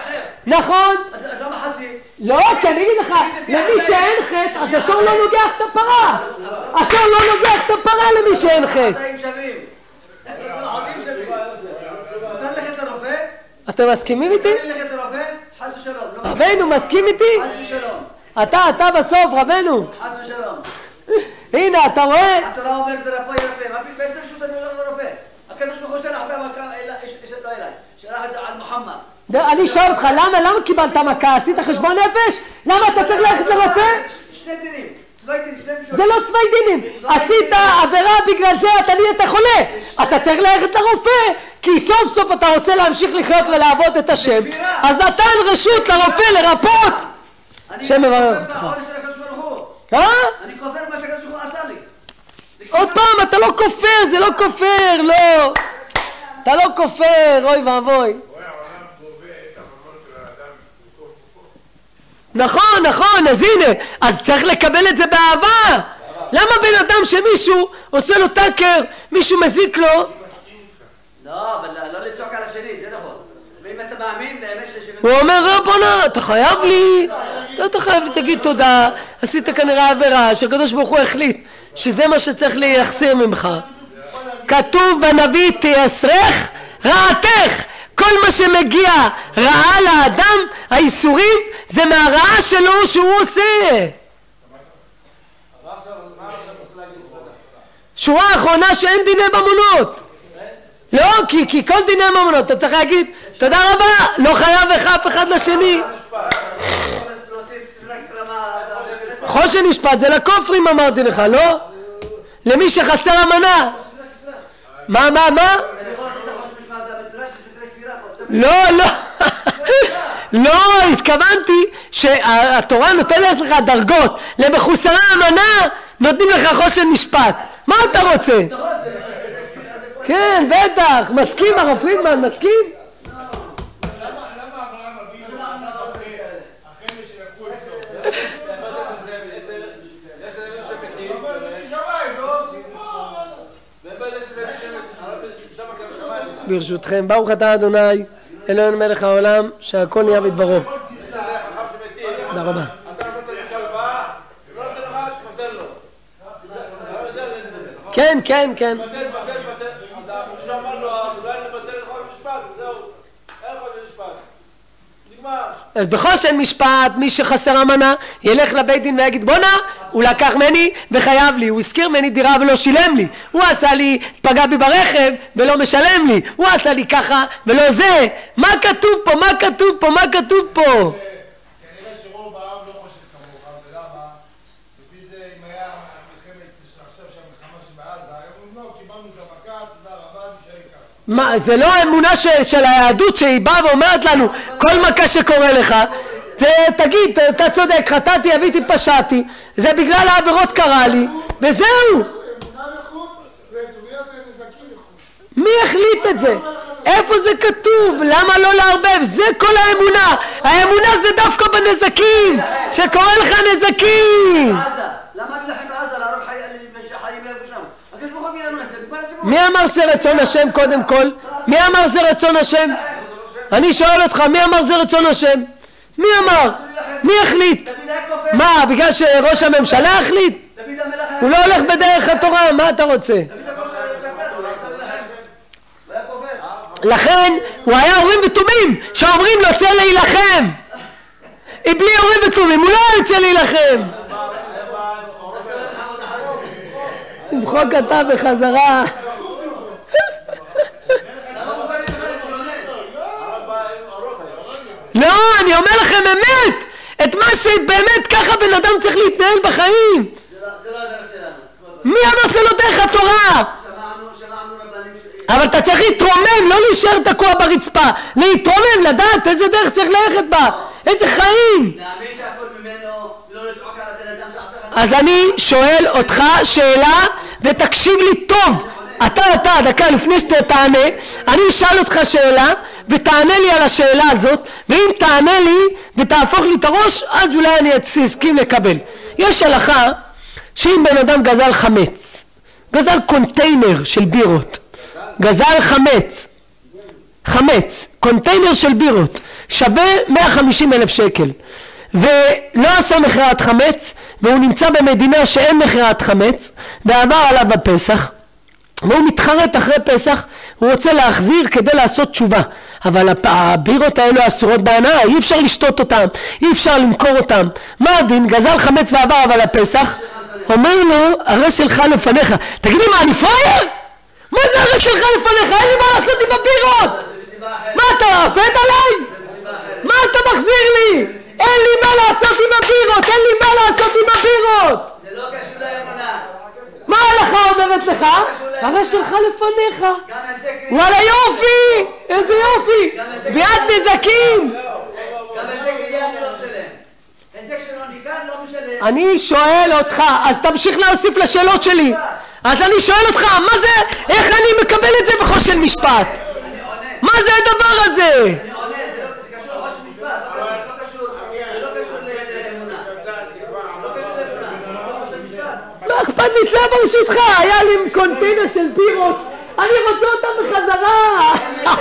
Speaker 5: נכון.
Speaker 4: אז למה חצי?
Speaker 5: לא, כי אני אגיד לך, למי שאין חטא, אז השור לא נוגח את הפרה. השור לא נוגח את הפרה למי שאין חטא.
Speaker 4: חטאים שווים. חטאים שווים. מותר ללכת לרופא?
Speaker 5: אתם מסכימים איתי?
Speaker 4: מותר ללכת לרופא? חס ושלום.
Speaker 5: רבנו, מסכים איתי?
Speaker 4: חס ושלום.
Speaker 5: אתה, אתה בסוף, רבנו.
Speaker 4: חס ושלום.
Speaker 5: הנה, אתה רואה?
Speaker 4: התורה אומרת לרפא ירפא. באיזה רשות אני הולך לרופא? הקדוש ברוך הוא שלח אותה מכה, לא אליי. שלח את זה על מוחמד.
Speaker 5: אני שואל אותך, למה, למה קיבלת מכה? עשית חשבון נפש? למה אתה צריך ללכת לרופא?
Speaker 4: שני דינים. צווי דין, שני משולים.
Speaker 5: זה לא צווי דינים. עשית עבירה, בגלל זה אתה נהיית חולה. אתה צריך ללכת לרופא, כי סוף סוף אתה רוצה להמשיך לחיות ולעבוד את השם. אז נתן רשות לרופא לרפות. שם מברך אותך. אה?
Speaker 4: אני כופר מה שהקדוש ברוך הוא עשה לי.
Speaker 5: עוד פעם, אתה לא כופר, זה לא כופר, לא. אתה לא כופר, אוי ואבוי. נכון, נכון, אז הנה, אז צריך לקבל את זה באהבה. למה בן אדם שמישהו עושה לו טאקר, מישהו מזיק לו?
Speaker 4: לא, אבל לא לצעוק על השני, זה נכון. ואם אתה מאמין, באמת ש...
Speaker 5: הוא אומר, רבונה, אתה חייב לי, אתה חייב לי, תגיד תודה, עשית כנראה עבירה, שהקדוש ברוך הוא החליט שזה מה שצריך להחסיר ממך. כתוב בנביא, תייסרך רעתך. כל מה שמגיע רעה לאדם, האיסורים, זה מהרעה שלו שהוא עושה. שורה האחרונה שאין דיני ממונות. לא, כי, כי כל דיני ממונות, אתה צריך להגיד, תודה רבה, לא חייב לך אף אחד לשני. חושן משפט זה לכופרים אמרתי לך, לא? למי שחסר אמנה. מה, מה, מה? לא, לא, לא, התכוונתי שהתורה נותנת לך דרגות, למחוסרי אמנה נותנים לך חושן משפט. מה אתה רוצה? כן, בטח, מסכים הרב פרידמן, מסכים?
Speaker 2: למה אברהם אבינו ענה אחרי שלקחו את
Speaker 5: ברשותכם, ברוך אתה אדוני אלוהינו מלך העולם, שהכל נהיה בדברו. תודה רבה. כן, כן, כן. בחושן משפט, מי שחסר אמנה ילך לבית דין ויגיד בונה, הוא לקח ממני וחייב לי, הוא הזכיר ממני דירה ולא שילם לי, הוא עשה לי, פגע בי ברכב ולא משלם לי, הוא עשה לי ככה ולא זה. מה כתוב פה? מה כתוב פה? מה כתוב פה?
Speaker 2: כנראה שרוב העם לא חושב כמוך, ולמה? לפי זה אם היה המלחמת עכשיו שהמלחמה שבעזה, הם לא, קיבלנו את המכה, תודה רבה, נשאר ככה.
Speaker 5: מה, זה לא האמונה של, של היהדות שהיא באה ואומרת לנו כל מכה שקורה לך זה תגיד, אתה צודק, חטאתי, אביתי, פשעתי, זה בגלל העבירות קרה לי וזהו.
Speaker 2: אמונה לחוד וצוריית נזקים לחוד.
Speaker 5: מי החליט את זה? איפה זה כתוב? למה לא לערבב? זה כל האמונה. האמונה זה דווקא בנזקים, שקורה לך נזקים.
Speaker 4: למה אני לכם בעזה להרוג חיים מהגושם? הקדוש ברוך הוא לנו את זה, נגמר הסיפור.
Speaker 5: מי אמר זה רצון השם קודם כל? מי אמר זה רצון השם? אני שואל אותך, מי אמר זה רצון השם? מי אמר? מי החליט? מה, בגלל שראש הממשלה החליט? הוא לא הולך בדרך התורה, מה אתה רוצה? לכן הוא היה אורים ותומים שאומרים לו צא להילחם. בלי אורים ותומים הוא לא יוצא להילחם. למחוק אתה בחזרה. לא, אני אומר לכם אמת, את מה שבאמת ככה בן אדם צריך להתנהל בחיים.
Speaker 4: זה לא הדרך שלנו.
Speaker 5: מי אמר זה לא דרך התורה?
Speaker 4: שמענו, שמענו רבנים ש...
Speaker 5: אבל אתה צריך להתרומם, לא להישאר תקוע ברצפה, להתרומם, לדעת איזה דרך צריך ללכת בה, איזה חיים.
Speaker 4: להאמין שהכל ממנו, לא לצעוק על הבן אדם שעשה לך...
Speaker 5: אז אני שואל אותך שאלה ותקשיב לי טוב. אתה, אתה, דקה לפני שתענה, אני אשאל אותך שאלה ותענה לי על השאלה הזאת, ואם תענה לי ותהפוך לי את הראש, אז אולי אני אסכים לקבל. יש הלכה שאם בן אדם גזל חמץ, גזל קונטיינר של בירות, גזל חמץ, חמץ, קונטיינר של בירות, שווה מאה וחמישים אלף שקל, ולא עשה מכירת חמץ, והוא נמצא במדינה שאין מכירת חמץ, ועבר עליו בפסח, והוא מתחרט אחרי פסח, הוא רוצה להחזיר כדי לעשות תשובה, אבל הבירות האלו אסורות בהנאה, אי אפשר לשתות אותם, אי אפשר למכור אותם. מה הדין? גזל חמץ ועבר אבל הפסח, אומר לו, הרי שלך לפניך. תגיד לי, מה, אני פראייר? מה זה הרי שלך לפניך? אין לי מה לעשות עם הבירות. מה, אתה עפת עליי? מה אתה מחזיר לי? אין לי מה לעשות עם הבירות, אין לי מה לעשות עם הבירות.
Speaker 4: זה לא קשור לאמונה.
Speaker 5: מה ההלכה אומרת לך? הרי שלך לפניך. וואלה יופי, איזה יופי, תביעת נזקים.
Speaker 4: גם היזק הגיע אני לא משלם. היזק שלו ניקן לא משלם.
Speaker 5: אני שואל אותך, אז תמשיך להוסיף לשאלות שלי. אז אני שואל אותך, מה זה, איך אני מקבל את זה בחושן משפט? מה זה הדבר הזה?
Speaker 4: אני עונה, זה קשור לחושן משפט, לא קשור, זה לא קשור לאמונה. לא קשור לאמונה, זה לא חושן משפט.
Speaker 5: לא אכפת לי, סע ברשותך, היה לי קונטיינר של בירות, אני רוצה אותם בחזרה.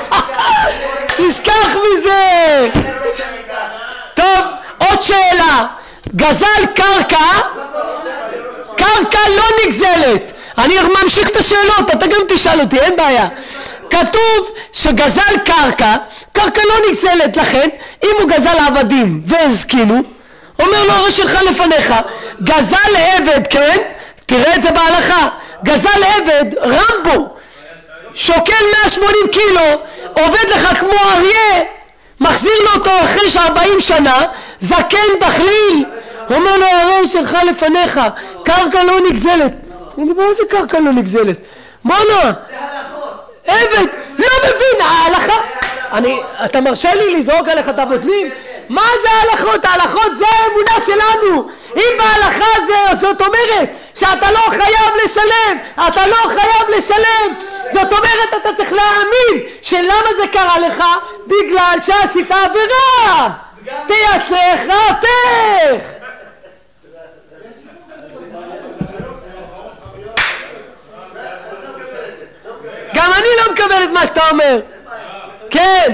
Speaker 5: תשכח מזה. טוב, עוד שאלה. גזל קרקע, קרקע לא נגזלת. אני ממשיך את השאלות, אתה גם תשאל אותי, אין בעיה. כתוב שגזל קרקע, קרקע לא נגזלת, לכן אם הוא גזל עבדים והזקינו, אומר לו הרי שלך לפניך. גזל עבד, כן, תראה את זה בהלכה, גזל עבד, רמבו, שוקל מאה ושמונים קילו, עובד לך כמו אריה, מחזיר לו אותו אחרי ארבעים שנה, זקן דחליל, אומר לו הרי שלך לפניך, קרקע לא נגזלת. מה זה קרקע לא נגזלת? מונה,
Speaker 4: זה הלכות.
Speaker 5: עבד, לא מבין, ההלכה, אני, אתה מרשה לי לזרוק עליך את הבוטנים? מה זה ההלכות? ההלכות זה האמונה שלנו. אם בהלכה זה, זאת אומרת שאתה לא חייב לשלם, אתה לא חייב לשלם, זאת אומרת אתה צריך להאמין שלמה זה קרה לך? בגלל שעשית עבירה, תייסך רעתך. גם אני לא מקבל את מה שאתה אומר. כן.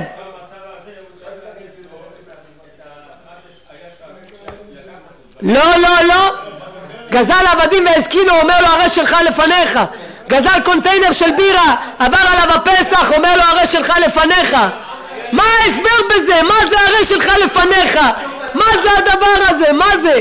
Speaker 5: לא, לא, לא. גזל עבדים והזקינו, אומר לו הרי שלך לפניך. גזל קונטיינר של בירה, עבר עליו הפסח, אומר לו הרי שלך לפניך. מה ההסבר בזה? מה זה הרי שלך לפניך? מה זה הדבר הזה? מה זה?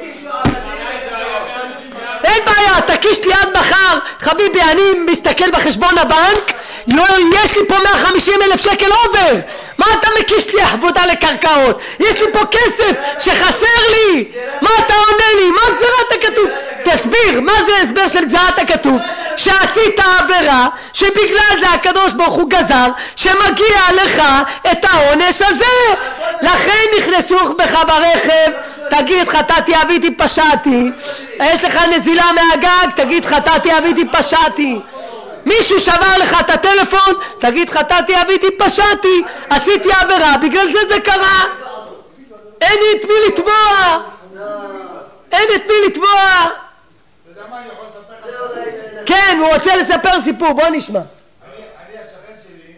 Speaker 5: אין בעיה, תקיש לי עד מחר, חביבי, אני מסתכל בחשבון הבנק, לא, יש לי פה מאה וחמישים אלף שקל אובר. מה אתה מקיש לי עבודה לקרקעות? יש לי פה כסף שחסר לי. מה אתה עונה לי? מה גזירת הכתוב? תסביר, מה זה הסבר של גזירת הכתוב? שעשית עבירה, שבגלל זה הקדוש ברוך הוא גזר, שמגיע לך את העונש הזה. לכן נכנסו בך ברכב, תגיד חטאתי אביתי פשעתי. יש לך נזילה מהגג, תגיד חטאתי אביתי פשעתי. מישהו שבר לך את הטלפון, תגיד חטאתי אביתי פשעתי, עשיתי עבירה, בגלל זה זה קרה. אין לי את מי לתבוע, אין את מי לתבוע.
Speaker 2: אתה יודע מה אני יכול לספר לך?
Speaker 5: כן, הוא רוצה לספר סיפור, בוא נשמע.
Speaker 2: אני השכן שלי,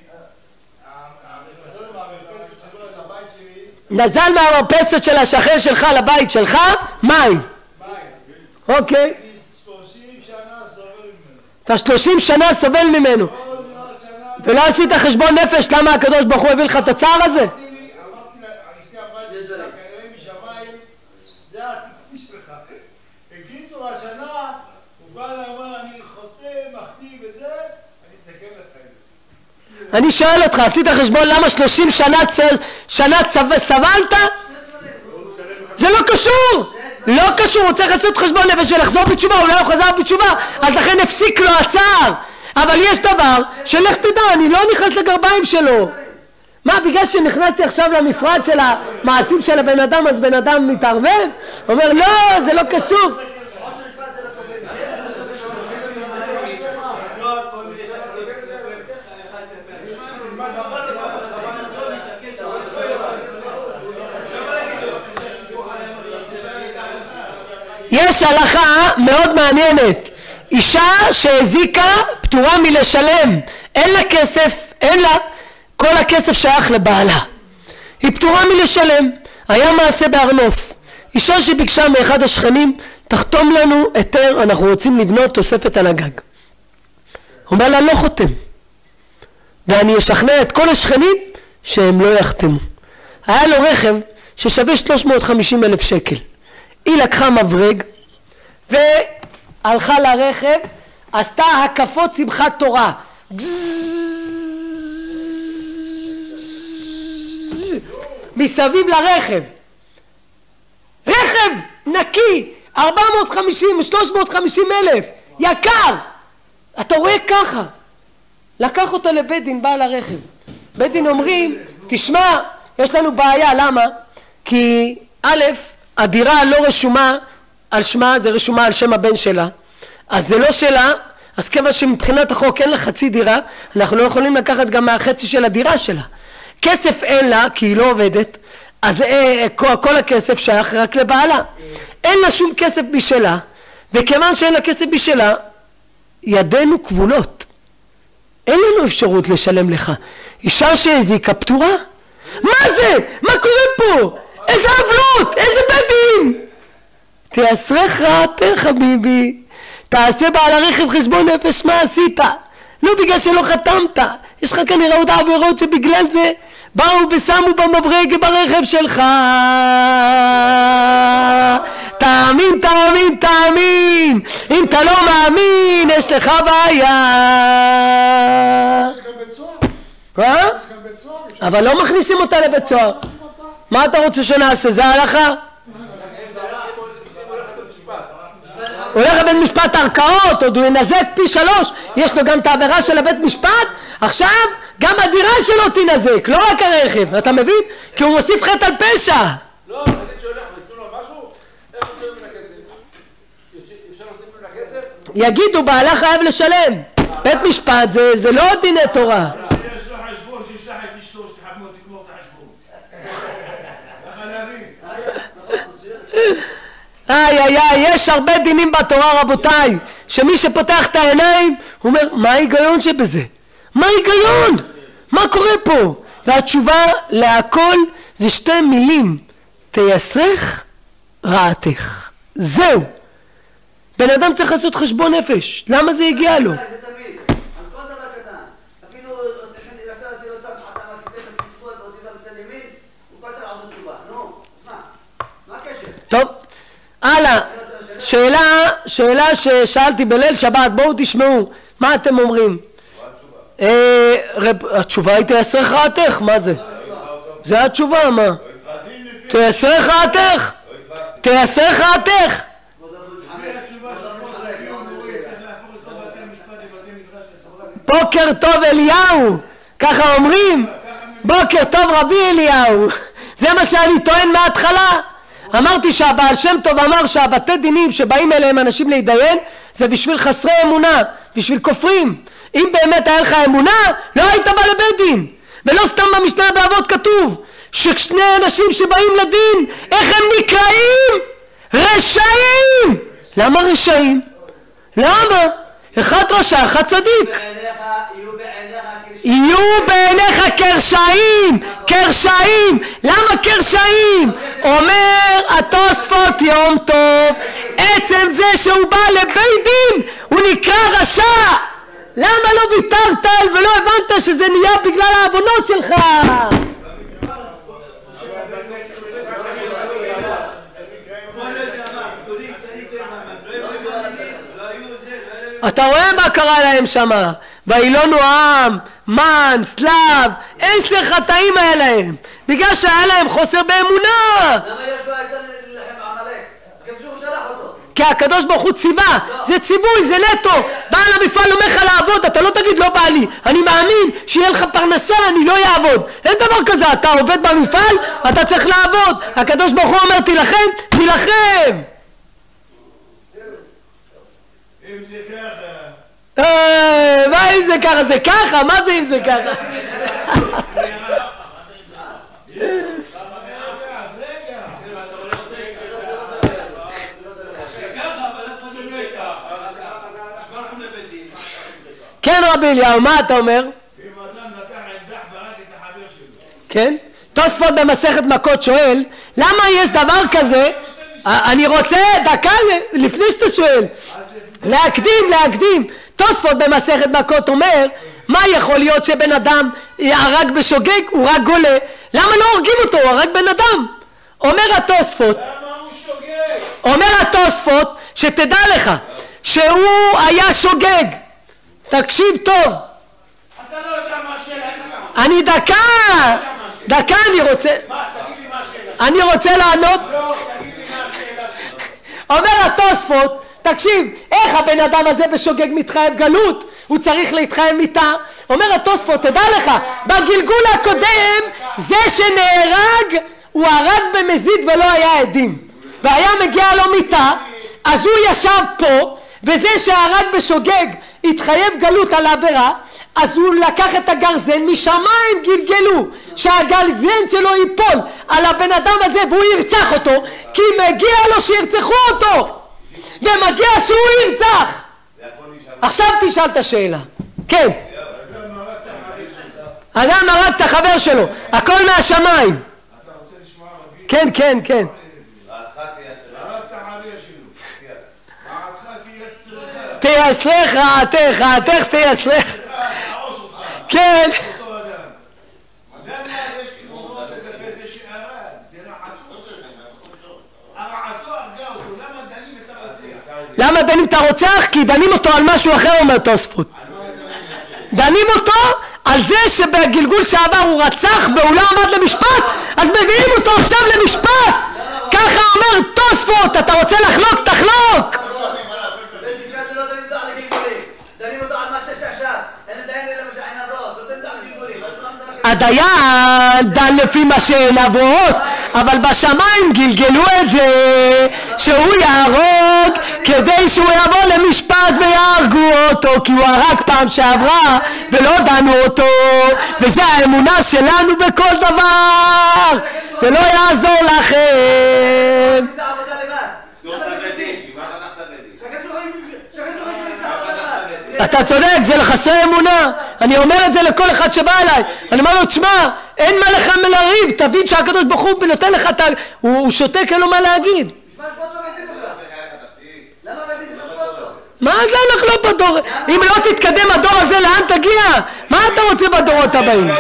Speaker 2: נזל מהמרפסת של השכן שלי,
Speaker 5: נזל מהמרפסת של השכן שלך לבית שלך, מים.
Speaker 2: מים.
Speaker 5: אוקיי.
Speaker 2: אני שלושים שנה סובל ממנו.
Speaker 5: אתה שלושים שנה סובל ממנו. ולא עשית חשבון נפש למה הקדוש ברוך הוא הביא לך את הצער הזה?
Speaker 2: אמרתי לה, אשתי אמרה לי, כאלה משמיים, זה הטיפוש שלך. בקיצור, השנה, הוא בא לה, אמר, אני חותם, מחטיא וזה, אני אתקן לך את זה.
Speaker 5: אני שואל אותך, עשית חשבון למה שלושים שנה סבלת? זה לא קשור, לא קשור, הוא צריך לעשות חשבון נפש ולחזור בתשובה, אולי הוא חזר בתשובה, אז לכן הפסיק לו הצער. אבל יש דבר שלך תדע, אני לא נכנס לגרביים שלו. מה, בגלל שנכנסתי עכשיו למפרט של המעשים של הבן אדם, אז בן אדם מתערבב? אומר, לא, זה לא קשור. יש הלכה מאוד מעניינת, אישה שהזיקה פטורה מלשלם, אין לה כסף, אין לה, כל הכסף שייך לבעלה, היא פטורה מלשלם. היה מעשה בארנוף, אישה שביקשה מאחד השכנים, תחתום לנו היתר, אנחנו רוצים לבנות תוספת על הגג. הוא אומר לה, לא חותם, ואני אשכנע את כל השכנים שהם לא יחתמו. היה לו רכב ששווה שלוש מאות וחמישים אלף שקל. היא לקחה מברג והלכה לרכב, עשתה הקפות שמחת תורה, מסביב לרכב. רכב נקי, ארבע מאות וחמישים או שלוש מאות וחמישים אלף, יקר. אתה רואה ככה. לקח אותה לבית דין, בעל הרכב. בית דין אומרים, תשמע, יש לנו בעיה. למה? כי א', הדירה לא רשומה על שמה, זה רשומה על שם הבן שלה, אז זה לא שלה. אז כיוון שמבחינת החוק אין לה חצי דירה, אנחנו לא יכולים לקחת גם מהחצי של הדירה שלה. כסף אין לה כי היא לא עובדת, אז אה, כל, כל הכסף שייך רק לבעלה. אין לה שום כסף בשלה, וכיוון שאין לה כסף בשלה, ידינו כבולות, אין לנו אפשרות לשלם לך. אישה שהזיקה פטורה. מה זה? מה קורה פה? איזה עוולות, איזה בית דין. תיאסרך רעתך חביבי, תעשה בעל הרכב חשבון נפש, מה עשית? לא בגלל שלא חתמת, יש לך כנראה עוד עבירות שבגלל זה באו ושמו במברג ברכב שלך. תאמין, תאמין, תאמין. אם אתה לא מאמין, יש לך בעיה.
Speaker 6: יש גם בית סוהר.
Speaker 5: מה?
Speaker 6: יש גם בית סוהר.
Speaker 5: אבל לא מכניסים אותה לבית סוהר. מה אתה רוצה שנעשה? זה ההלכה? הולך לבית משפט ערכאות, עוד הוא ינזק פי שלוש, יש לו גם את העבירה של הבית משפט. עכשיו גם הדירה שלו תינזק, לא רק הרכב, אתה מבין? כי הוא מוסיף חטא על פשע.
Speaker 7: לא, נגיד שהולך ויתנו לו משהו, איך עושים מן הכסף? אפשר לעשות מן הכסף?
Speaker 5: יגידו, בעלה חייב לשלם. בית משפט זה, זה לא דיני תורה.
Speaker 2: יש לו חשבון, שישלח את אשתו, שתחתמו, תגמור את החשבון. ככה להבין.
Speaker 5: איי איי איי, יש הרבה דינים בתורה רבותיי, שמי שפותח את העיניים הוא אומר, מה ההיגיון שבזה? מה ההיגיון? מה קורה פה? והתשובה להכל זה שתי מילים, תייסרך רעתך. זהו. בן אדם צריך לעשות חשבון נפש, למה זה הגיע לו?
Speaker 4: זה תמיד, על כל דבר קטן. אפילו תכנתי לצאת לצאת אותם, חתם על כיסא בתספות, ואותי גם בצד ימין, הוא כבר צריך לעשות תשובה. נו, אז מה? מה הקשר?
Speaker 5: טוב, הלאה. שאלה, שאלה ששאלתי בליל שבת, בואו תשמעו, מה אתם אומרים? אה, התשובה היא תייסרך רעתך, מה זה? זה התשובה, מה? תייסרך רעתך? תייסרך רעתך? בוקר טוב אליהו, ככה אומרים? בוקר טוב רבי אליהו. זה מה שאני טוען מההתחלה. אמרתי שהבעל שם טוב אמר שהבתי דינים שבאים אליהם אנשים להתדיין זה בשביל חסרי אמונה, בשביל כופרים. אם באמת היה לך אמונה לא היית בא לבית דין. ולא סתם במשנה באבות כתוב ששני אנשים שבאים לדין, איך הם נקראים? רשעים. למה רשעים? למה? אחד רשע, אחד צדיק. יהיו בעיניך קרשעים, קרשעים. למה קרשעים? אומר התוספות יום טוב, עצם זה שהוא בא לבית דין הוא נקרא רשע. למה לא ויתרת ולא הבנת שזה נהיה בגלל העוונות שלך? אתה רואה מה קרה להם שמה? וילונו עם, מן, סלב, עשר חטאים היה להם בגלל שהיה להם חוסר באמונה.
Speaker 4: למה יהושע יצא להילחם בעמלק? הקדוש ברוך הוא שלח אותו.
Speaker 5: כי הקדוש ברוך הוא ציווה, זה ציווי, זה נטו. בעל המפעל אומר לך לעבוד, אתה לא תגיד לא בא לי, אני מאמין שיהיה לך פרנסה, אני לא אעבוד. אין דבר כזה, אתה עובד במפעל, אתה צריך לעבוד. הקדוש ברוך הוא אומר תילחם, תילחם.
Speaker 2: אם זה ככה...
Speaker 5: מה אם זה ככה? זה ככה? מה זה אם זה ככה? כן רבי אליהו, מה אתה אומר?
Speaker 2: אם אדם לקח אקדח ורק את
Speaker 5: כן? תוספות במסכת מכות שואל, למה יש דבר כזה? אני רוצה, דקה לפני שאתה שואל, להקדים, להקדים. תוספות במסכת מכות אומר, מה יכול להיות שבן אדם הרג בשוגג, הוא רק גולה? למה לא הורגים אותו? הוא הרג בן אדם. אומר התוספות,
Speaker 2: למה הוא שוגג?
Speaker 5: אומר התוספות, שתדע לך, שהוא היה שוגג. תקשיב טוב.
Speaker 2: אתה לא יודע מה השאלה, איך אתה...
Speaker 5: אני דקה, דקה אני רוצה,
Speaker 2: מה, תגיד לי מה השאלה.
Speaker 5: אני רוצה לענות.
Speaker 2: לא, תגיד לי מה השאלה שלך.
Speaker 5: אומר התוספות, תקשיב, איך הבן אדם הזה בשוגג מתחייב גלות? הוא צריך להתחייב מיתה. אומר התוספות, תדע לך, בגלגול הקודם, זה שנהרג, הוא הרג במזיד ולא היה עדים. והיה מגיע לו מיתה, אז הוא ישב פה, וזה שהרג בשוגג התחייב גלות על העבירה, אז הוא לקח את הגרזן, משמיים גלגלו שהגרזן שלו ייפול על הבן אדם הזה והוא ירצח אותו, כי מגיע לו שירצחו אותו, ומגיע שהוא ירצח. עכשיו תשאל את השאלה. כן, אדם הרג את החבר שלו, הכל מהשמיים.
Speaker 2: אתה רוצה לשמוע רבי?
Speaker 5: כן, כן, כן. תייסרך רעתך, רעתך תייסרך. כן. למה דנים את הרוצח? כי דנים אותו על משהו אחר, אומר תוספות. דנים אותו על זה שבגלגול שעבר הוא רצח והוא לא עמד למשפט, אז מביאים אותו עכשיו למשפט. ככה אומר תוספות. אתה רוצה לחלוק? תחלוק. הדיין דן לפי מה שהן עברות, אבל בשמיים גלגלו את זה שהוא יהרוג כדי שהוא יבוא למשפט ויהרגו אותו, כי הוא הרג פעם שעברה ולא דנו אותו, וזה האמונה שלנו בכל דבר. זה לא יעזור לכם. אתה צודק, זה לחסרי אמונה. אני אומר את זה לכל אחד שבא אליי, אני אומר לו, תשמע, אין מה לך מלריב, תבין שהקדוש ברוך הוא נותן לך, הוא שותק, אין לו מה להגיד. מה זה אנחנו לא בדור? אם לא תתקדם הדור הזה, לאן תגיע? מה אתה רוצה בדורות הבאים?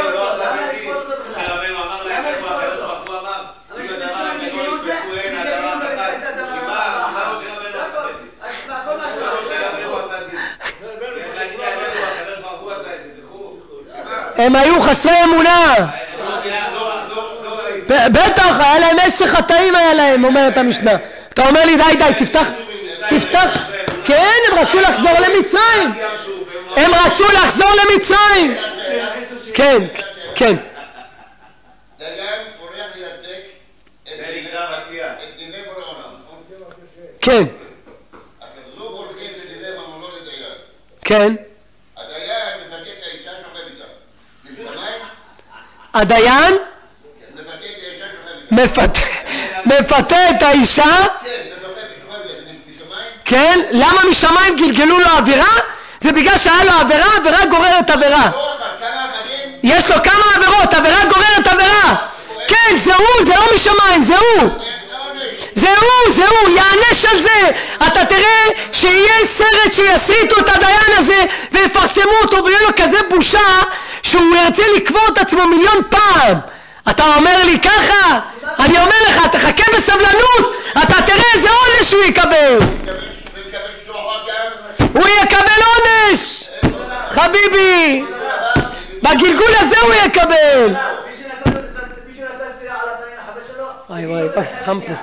Speaker 5: הם היו חסרי אמונה. בטח, היה להם עשר חטאים היה להם, אומרת המשנה. אתה אומר לי די די, תפתח, תפתח. כן, הם רצו לחזור למצרים. הם רצו לחזור למצרים. כן, כן. כן. כן. הדיין מפתה את האישה. כן, למה משמיים גלגלו לו עבירה? זה בגלל שהיה לו עבירה, עבירה גוררת עבירה. יש לו כמה עבירות, עבירה גוררת עבירה. כן, זה הוא, זה לא משמיים, זה הוא. זה הוא, זה הוא, יענש על זה. אתה תראה שיהיה סרט שיסריטו את הדיין הזה ויפרסמו אותו ויהיה לו כזה בושה שהוא ירצה לקבור את עצמו מיליון פעם. אתה אומר לי ככה? אני אומר לך, תחכה בסבלנות, אתה תראה איזה עונש הוא יקבל. הוא יקבל עונש, חביבי, בגלגול הזה הוא יקבל. וואי וואי וואי, חם פה.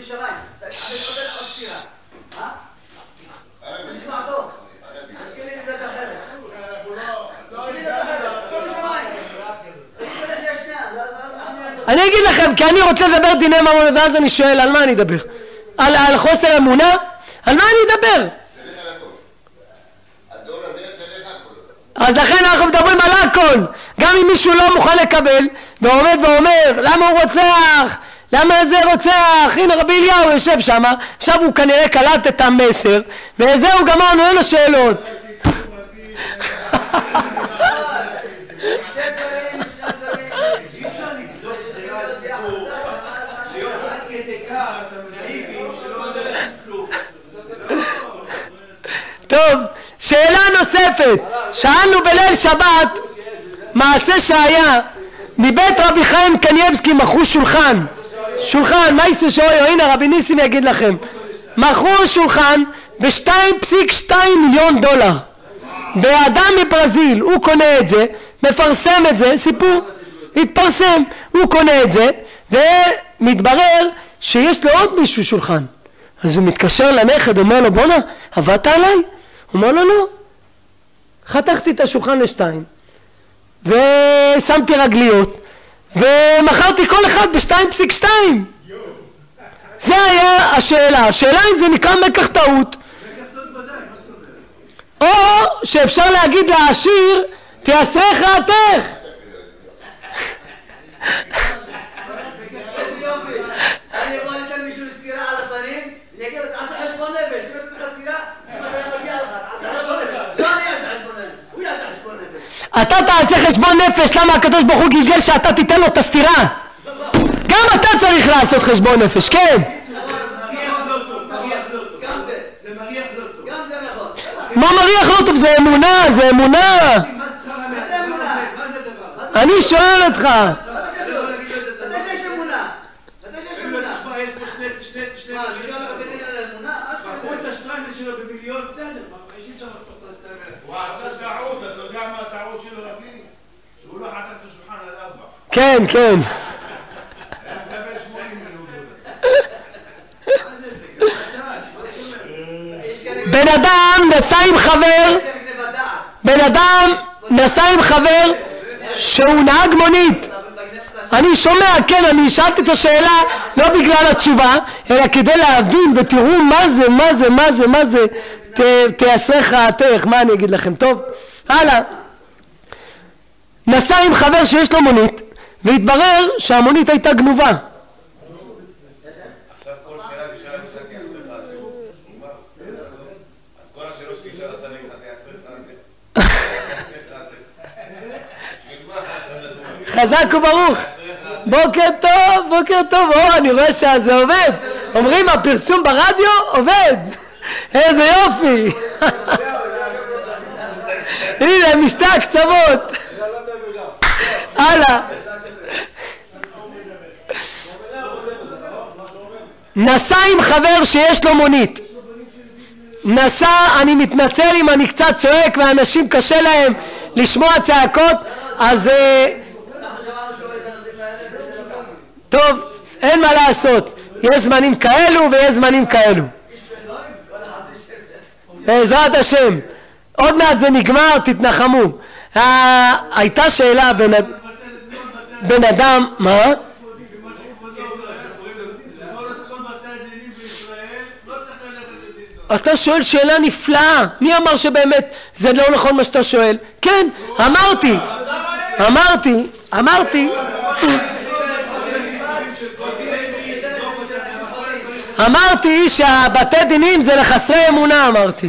Speaker 5: אני אגיד לכם, כי אני רוצה לדבר דיני ממון, ואז אני שואל, על מה אני אדבר? על, על חוסר אמונה? על מה אני אדבר? אז לכן אנחנו מדברים על הכל. גם אם מישהו לא מוכן לקבל ועומד ואומר למה הוא רוצח, למה זה רוצח, הנה רבי אליהו יושב שם, עכשיו הוא כנראה קלט את המסר וזהו, גמרנו, אין לו שאלות. טוב, שאלה נוספת. שאלנו בליל שבת, מעשה שהיה, מבית רבי חיים קניאבסקי מכרו שולחן. שולחן, מה יעשה שאוי? הנה רבי ניסים יגיד לכם. מכרו שולחן ב-שתיים נקודה שתיים מיליון דולר. באדם מברזיל, הוא קונה את זה, מפרסם את זה, סיפור, התפרסם, הוא קונה את זה, ומתברר שיש לו עוד מישהו שולחן. אז הוא מתקשר לנכד, אומר לו, בונה, עבדת עליי? הוא אומר לו, לא. חתכתי את השולחן לשתיים, ושמתי רגליות, ומכרתי כל אחד ב-שתיים נקודה שתיים. זה היה השאלה. השאלה אם זה נקרא מקח טעות. או שאפשר להגיד לעשיר, תעשרך רעתך.
Speaker 4: אני אבוא ניתן מישהו לסתירה על הפנים, אני אגיד, תעשה חשבון נפש, אם אתה לך סתירה, זה מה שהיה מגיע לך, תעשה חשבון נפש. לא אני אעשה חשבון נפש, הוא יעשה חשבון נפש.
Speaker 5: אתה תעשה חשבון נפש, למה הקדוש ברוך הוא גלגל שאתה תיתן לו את הסתירה? גם אתה צריך לעשות חשבון נפש, כן. מה מריח לא טוב? זה אמונה, זה אמונה. אני שואל אותך.
Speaker 2: הוא עשה טעות, אתה יודע מה הטעות שלו רבי? שהוא לא חתך את השולחן על ארבע.
Speaker 5: כן, כן.
Speaker 2: היה מקבל שמונים מיליון דולר.
Speaker 5: בן אדם נסע עם חבר, בן אדם נסע עם חבר שהוא נהג מונית. אני שומע, כן, אני שאלתי את השאלה לא בגלל התשובה, אלא כדי להבין ותראו מה זה, מה זה, מה זה, מה זה, תעשרך רעתך, מה אני אגיד לכם, טוב? הלאה. נסע עם חבר שיש לו מונית, והתברר שהמונית הייתה גנובה.
Speaker 3: עכשיו כל שאלה נשאלה אם שאלתי עשרך רעתך. אז כל השאלות שלי שאלה שאלה אם אתה עשרך רעתך.
Speaker 5: חזק וברוך. בוקר טוב, בוקר טוב. או, אני רואה שזה עובד. אומרים הפרסום ברדיו עובד. איזה יופי. הנה משתי הקצוות. הלאה. נסע עם חבר שיש לו מונית. נסע, אני מתנצל אם אני קצת צועק ואנשים קשה להם לשמוע צעקות, אז טוב, אין מה לעשות. יש זמנים כאלו ויש זמנים כאלו. בעזרת השם. עוד מעט זה נגמר, תתנחמו. הייתה שאלה בן אדם, מה? אתה שואל שאלה נפלאה. מי אמר שבאמת זה לא נכון מה שאתה שואל? כן, אמרתי. אמרתי, אמרתי. אמרתי שהבתי דינים זה לחסרי אמונה, אמרתי.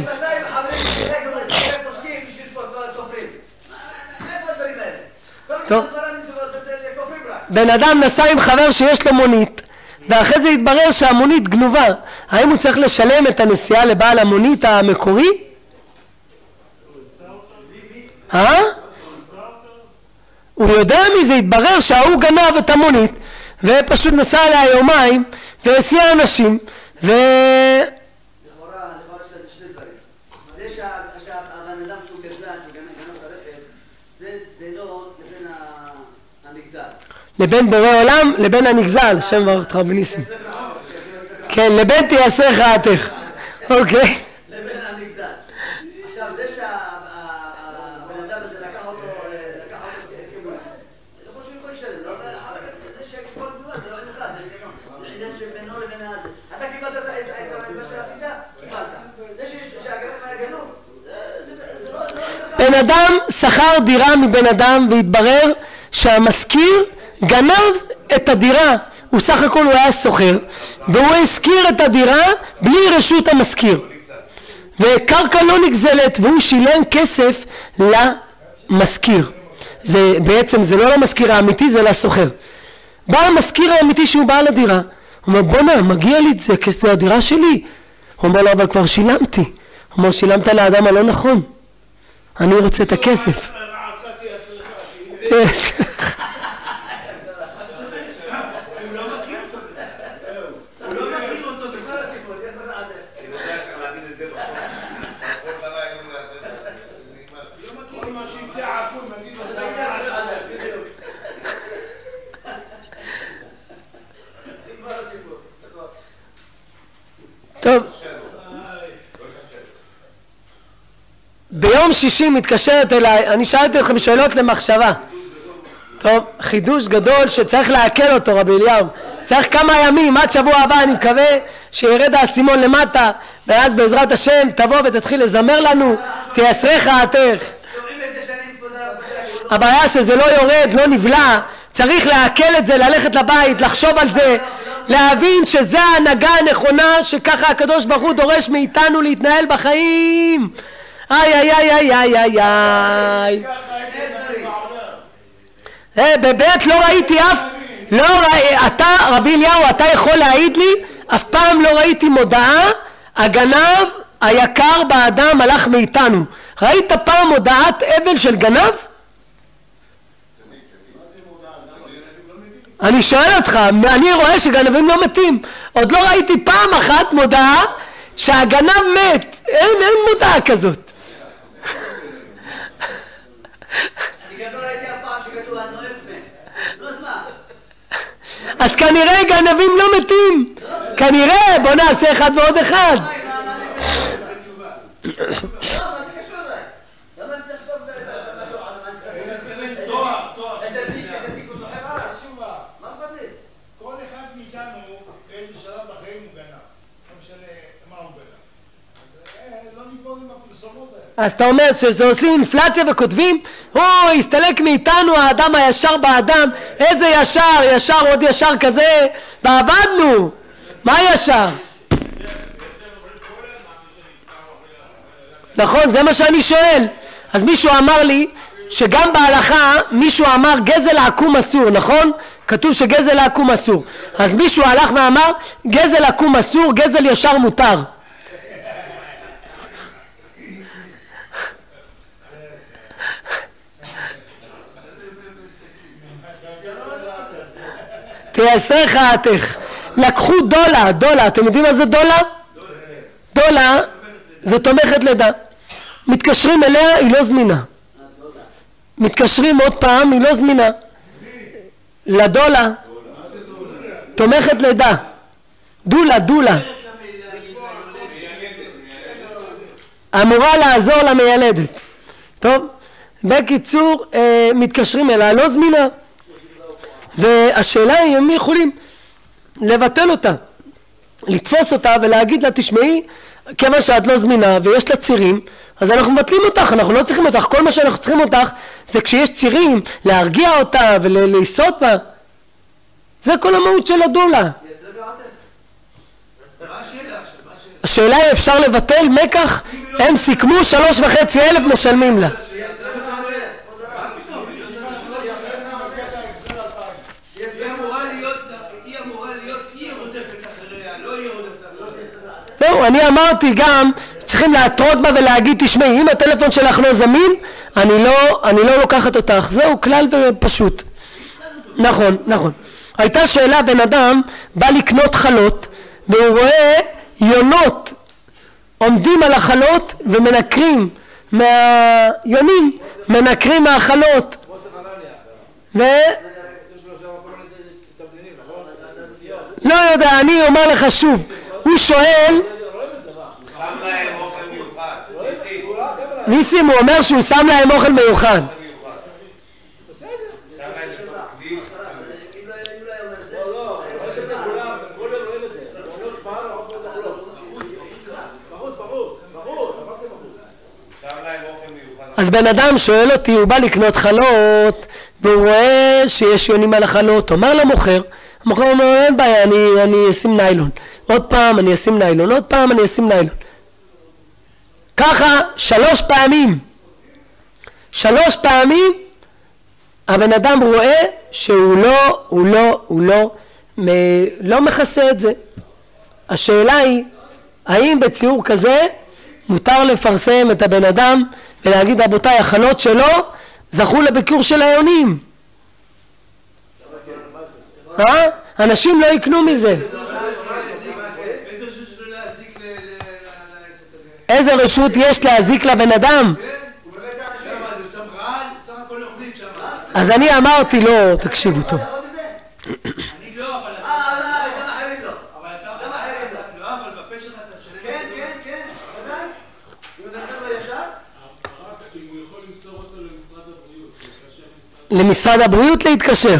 Speaker 5: טוב. בן אדם נסע עם חבר שיש לו מונית, ואחרי זה התברר שהמונית גנובה. האם הוא צריך לשלם את הנסיעה לבעל המונית המקורי? אה? הוא יודע מזה, התברר שההוא גנב את המונית ופשוט נסע עליה יומיים והסיע אנשים ו...
Speaker 4: לכאורה, לכאורה יש לזה שני דברים. זה שהבן אדם שהוא גזלן, שהוא גנב את הרכב, זה בינו לבין הנגזל.
Speaker 5: לבין בורא עולם, לבין הנגזל, שם ברך אותך רבי ניסים. כן, לבין תעשרך רעתך. אוקיי.
Speaker 4: לבין הנגזל. עכשיו, זה שהבן אדם הזה לקח אותו, לקח אותו כמובן, יכול שהוא יכול לשלם, לא? זה שכל תגובה, זה לא אין לך, זה עניין שבינו לבין הזה. אתה קיבלת את מה שרצית? קיבלת. זה שהגרף היה גנוב, זה לא...
Speaker 5: בן אדם שכר דירה מבן אדם והתברר שהמשכיר גנב את הדירה. הוא סך הכל הוא היה סוחר והוא הזכיר את הדירה בלי רשות המשכיר, וקרקע לא נגזלת והוא שילם כסף למשכיר. זה בעצם זה לא למשכיר האמיתי, זה לסוחר. בא המשכיר האמיתי שהוא בא לדירה, הוא אומר בונה מגיע לי את זה כי זה הדירה שלי. הוא אומר לו אבל כבר שילמתי. הוא אמר, שילמת לאדם הלא נכון, אני רוצה את הכסף. טוב, ביום שישי מתקשרת אליי, אני שאלתי אתכם שאלות למחשבה. טוב, חידוש גדול שצריך להקל אותו רבי אליהו, צריך כמה ימים, עד שבוע הבא אני מקווה שירד האסימון למטה, ואז בעזרת השם תבוא ותתחיל לזמר לנו, תייסרך העתך. הבעיה שזה לא יורד, לא נבלע, צריך להקל את זה, ללכת לבית, לחשוב על זה, להבין שזה ההנהגה הנכונה, שככה הקדוש ברוך הוא דורש מאיתנו להתנהל בחיים. איי איי איי איי איי איי איי. בבית לא ראיתי אף, לא ראי, אתה רבי אליהו, אתה יכול להעיד לי, אף פעם לא ראיתי מודעה, הגנב היקר באדם הלך מאיתנו. ראית פעם מודעת אבל של גנב? אני שואל אותך, אני רואה שגנבים לא מתים, עוד לא ראיתי פעם אחת מודעה שהגנב מת, אין, אין מודעה כזאת. אז כנראה גנבים לא מתים, כנראה, בוא נעשה אחד ועוד אחד. אז אתה אומר שזה עושים אינפלציה וכותבים, הוא הסתלק מאיתנו האדם הישר באדם, איזה ישר, ישר עוד ישר כזה, ועבדנו, מה ישר? נכון, זה מה שאני שואל. אז מישהו אמר לי שגם בהלכה מישהו אמר גזל עקום אסור, נכון? כתוב שגזל עקום אסור, אז מישהו הלך ואמר גזל עקום אסור, גזל ישר מותר. תייסרך העתך. לקחו דולה, דולה, אתם יודעים מה זה דולה? דולה זה תומכת לידה, מתקשרים אליה, היא לא זמינה, מתקשרים עוד פעם, היא לא זמינה. לדולה תומכת לידה, דולה, דולה אמורה לעזור למיילדת. טוב, בקיצור מתקשרים אליה, לא זמינה, והשאלה היא אם יכולים לבטל אותה, לתפוס אותה ולהגיד לה תשמעי, כיוון שאת לא זמינה ויש לה צירים, אז אנחנו מבטלים אותך, אנחנו לא צריכים אותך, כל מה שאנחנו צריכים אותך זה כשיש צירים להרגיע אותה ולעשות בה. זה כל המהות של הדולה. השאלה היא אפשר לבטל מקח, הם סיכמו שלוש וחצי אלף משלמים לה. זהו, אני אמרתי גם צריכים להטרות בה ולהגיד תשמעי, אם הטלפון שלך לא זמין, אני לא, אני לא לוקחת אותך. זהו, כלל ופשוט. נכון, נכון. הייתה שאלה, בן אדם בא לקנות חלות והוא רואה יונות עומדים על החלות ומנקרים מהיונים, מנקרים מהחלות. ו... לא יודע, אני אומר לך שוב, הוא שואל, ניסים, הוא אומר שהוא שם להם אוכל מיוחד. אז בן אדם שואל אותי, הוא בא לקנות חלות והוא רואה שיש יונים על החלות, אומר למוכר, המוכר אומר אין בעיה, אני, אני אשים ניילון, עוד פעם אני אשים ניילון, עוד פעם אני אשים ניילון, ככה שלוש פעמים, שלוש פעמים הבן אדם רואה שהוא לא, הוא לא, הוא לא, מ, לא מכסה את זה. השאלה היא, האם בציור כזה מותר לפרסם את הבן אדם ולהגיד רבותיי, החלות שלו זכו לביקור של היונים. אה? אנשים לא יקנו מזה. איזה רשות יש להזיק לבן אדם? אז אני אמרתי לו, תקשיבו טוב.
Speaker 2: אני לא, אבל אתה...
Speaker 4: אה, לא, גם אחרים לא.
Speaker 2: אבל אתה... גם אחרים לא. לא, אבל בפה שלך אתה תשלם...
Speaker 4: כן, כן, כן, ודאי. אם אתה לא ישר?
Speaker 7: אם הוא יכול למסור אותו למשרד הבריאות,
Speaker 5: למשרד הבריאות להתקשר.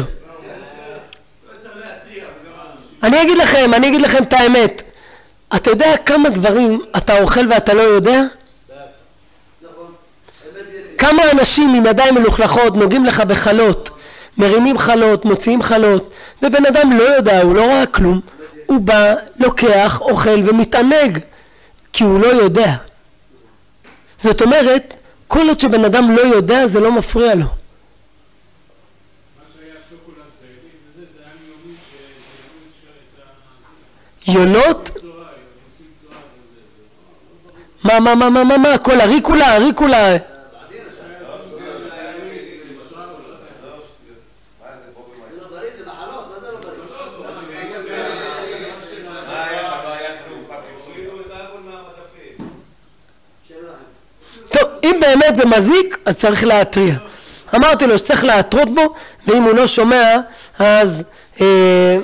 Speaker 5: אני אגיד לכם, אני אגיד לכם את האמת. אתה יודע כמה דברים אתה אוכל ואתה לא יודע? כמה אנשים עם ידיים מלוכלכות נוגעים לך בחלות, מרימים חלות, מוציאים חלות, ובן אדם לא יודע, הוא לא רואה כלום, הוא בא, לוקח, אוכל ומתענג, כי הוא לא יודע. זאת אומרת, כל עוד שבן אדם לא יודע זה לא מפריע לו.
Speaker 7: מה שהיה שוקולד בעלים וזה, זה היה מיומי שהראו את
Speaker 5: יונות?
Speaker 7: הצורה, עושים צורה וזה.
Speaker 5: מה, מה, מה, מה, מה, מה, כל הריקולה, הריקולה. טוב, אם באמת זה מזיק, אז צריך להתריע. אמרתי לו שצריך להתרות בו, ואם הוא לא שומע, אז אה,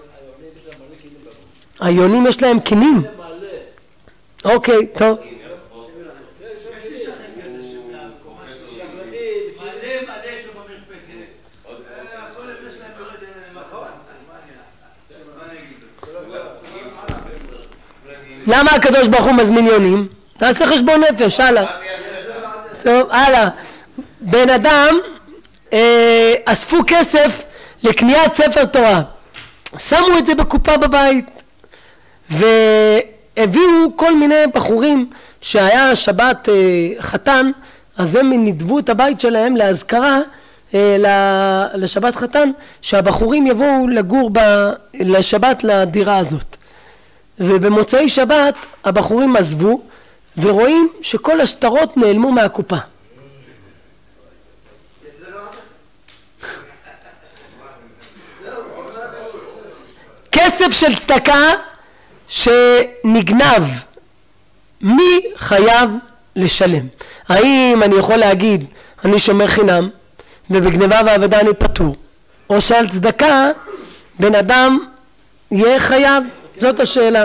Speaker 5: היונים יש להם קינים. אוקיי, טוב. למה הקדוש ברוך הוא מזמין יונים? תעשה חשבון נפש, הלאה. טוב, הלאה. בן אדם אה, אספו כסף לקניית ספר תורה, שמו את זה בקופה בבית והביאו כל מיני בחורים שהיה שבת אה, חתן, אז הם נדבו את הבית שלהם להזכרה אה, לשבת חתן, שהבחורים יבואו לגור ב, לשבת לדירה הזאת. ובמוצאי שבת הבחורים עזבו ורואים שכל השטרות נעלמו מהקופה. כסף של צדקה שנגנב, מי חייב לשלם? האם אני יכול להגיד אני שומר חינם ובגנבה ועבדה אני פטור, או שעל צדקה בן אדם יהיה חייב? זאת השאלה.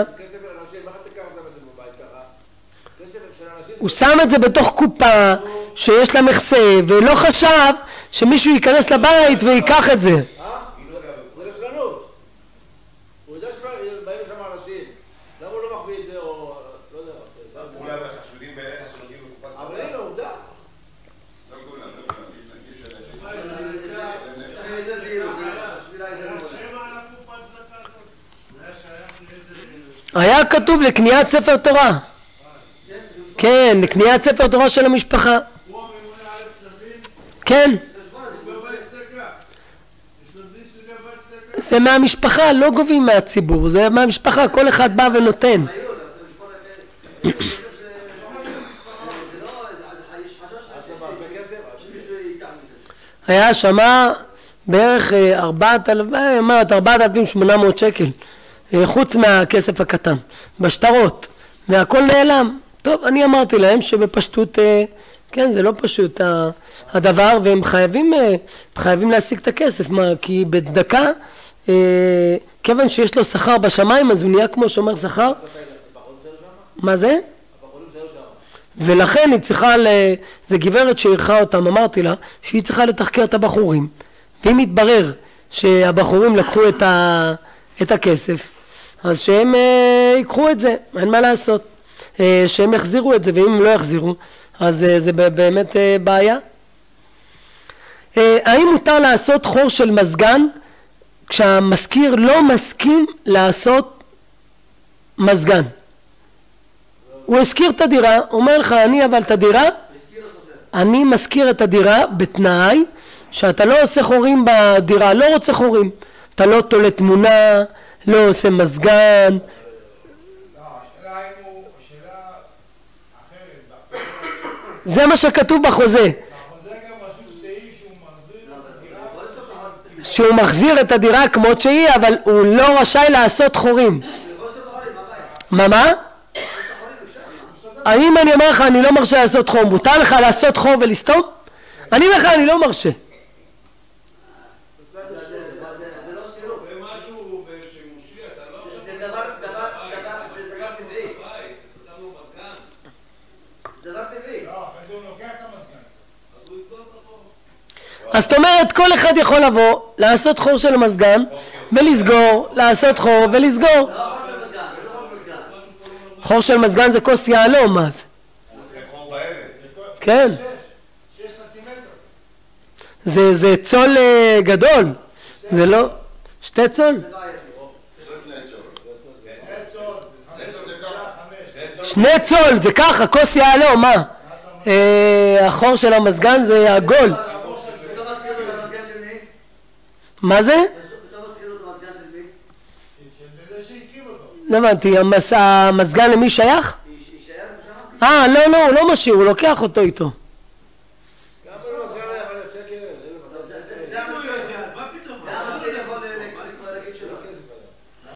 Speaker 5: הוא שם את זה בתוך קופה שיש לה מכסה ולא חשב שמישהו ייכנס לבית ויקח את זה.
Speaker 2: זה רשלנות. הוא יודע שבאים לשם אנשים. למה הוא לא מחביא את זה או... לא יודע מה זה.
Speaker 3: אולי בחשודים בערך שנוגעים בקופה סתם.
Speaker 2: אבל הנה עובדה.
Speaker 3: לא כולם, לא כולם.
Speaker 5: היה כתוב לקניית ספר תורה. כן, לקניית ספר תורה של המשפחה.
Speaker 2: הוא הממונה על הכספים.
Speaker 5: כן.
Speaker 2: הוא גובה צדקה. יש לו דין של גובה צדקה.
Speaker 5: זה מהמשפחה, לא גובים מהציבור, זה מהמשפחה, כל אחד בא ונותן. היה שמה בערך ארבעת אלפים שמונה מאות שקל, חוץ מהכסף הקטן, בשטרות, והכל נעלם. טוב, אני אמרתי להם שבפשטות, כן, זה לא פשוט הדבר, והם חייבים, חייבים להשיג את הכסף, מה, כי בצדקה, כיוון שיש לו שכר בשמיים, אז הוא נהיה כמו שומר שכר. מה זה? ולכן היא צריכה, זה גברת שערכה אותם, אמרתי לה, שהיא צריכה לתחקר את הבחורים, ואם יתברר שהבחורים לקחו את, ה, את הכסף, אז שהם ייקחו את זה, אין מה לעשות. שהם יחזירו את זה, ואם הם לא יחזירו, אז זה באמת בעיה. האם מותר לעשות חור של מזגן כשהמזכיר לא מסכים לעשות מזגן? הוא הזכיר את הדירה, אומר לך אני אבל את הדירה, אני מזכיר את הדירה בתנאי שאתה לא עושה חורים בדירה, לא רוצה חורים, אתה לא תולה תמונה, לא עושה מזגן.
Speaker 6: השאלה אם הוא, השאלה, אחרי
Speaker 5: זה מה שכתוב בחוזה.
Speaker 2: החוזה גם רשום סעיף שהוא מחזיר את הדירה.
Speaker 5: שהוא מחזיר את הדירה כמות שהיא, אבל הוא לא רשאי לעשות חורים. מה מה? האם אני אומר לך אני לא מרשה לעשות חור, מותר לך לעשות חור ולסתום? אני אומר לך אני לא מרשה. אז זאת אומרת כל אחד יכול לבוא, לעשות חור של המזגן ולסגור, לעשות חור ולסגור. חור של מזגן זה כוס יהלום, מה זה?
Speaker 3: זה חור באבן.
Speaker 5: כן.
Speaker 2: שש סנטימטר.
Speaker 5: זה, זה צול uh, גדול, זה לא... שתי צול? שני צול, זה ככה, כוס יהלום, מה? Uh, החור של המזגן זה עגול. מה זה? לא הבנתי, המזגן למי שייך? אה, לא, לא, הוא לא משאיר, הוא לוקח אותו איתו.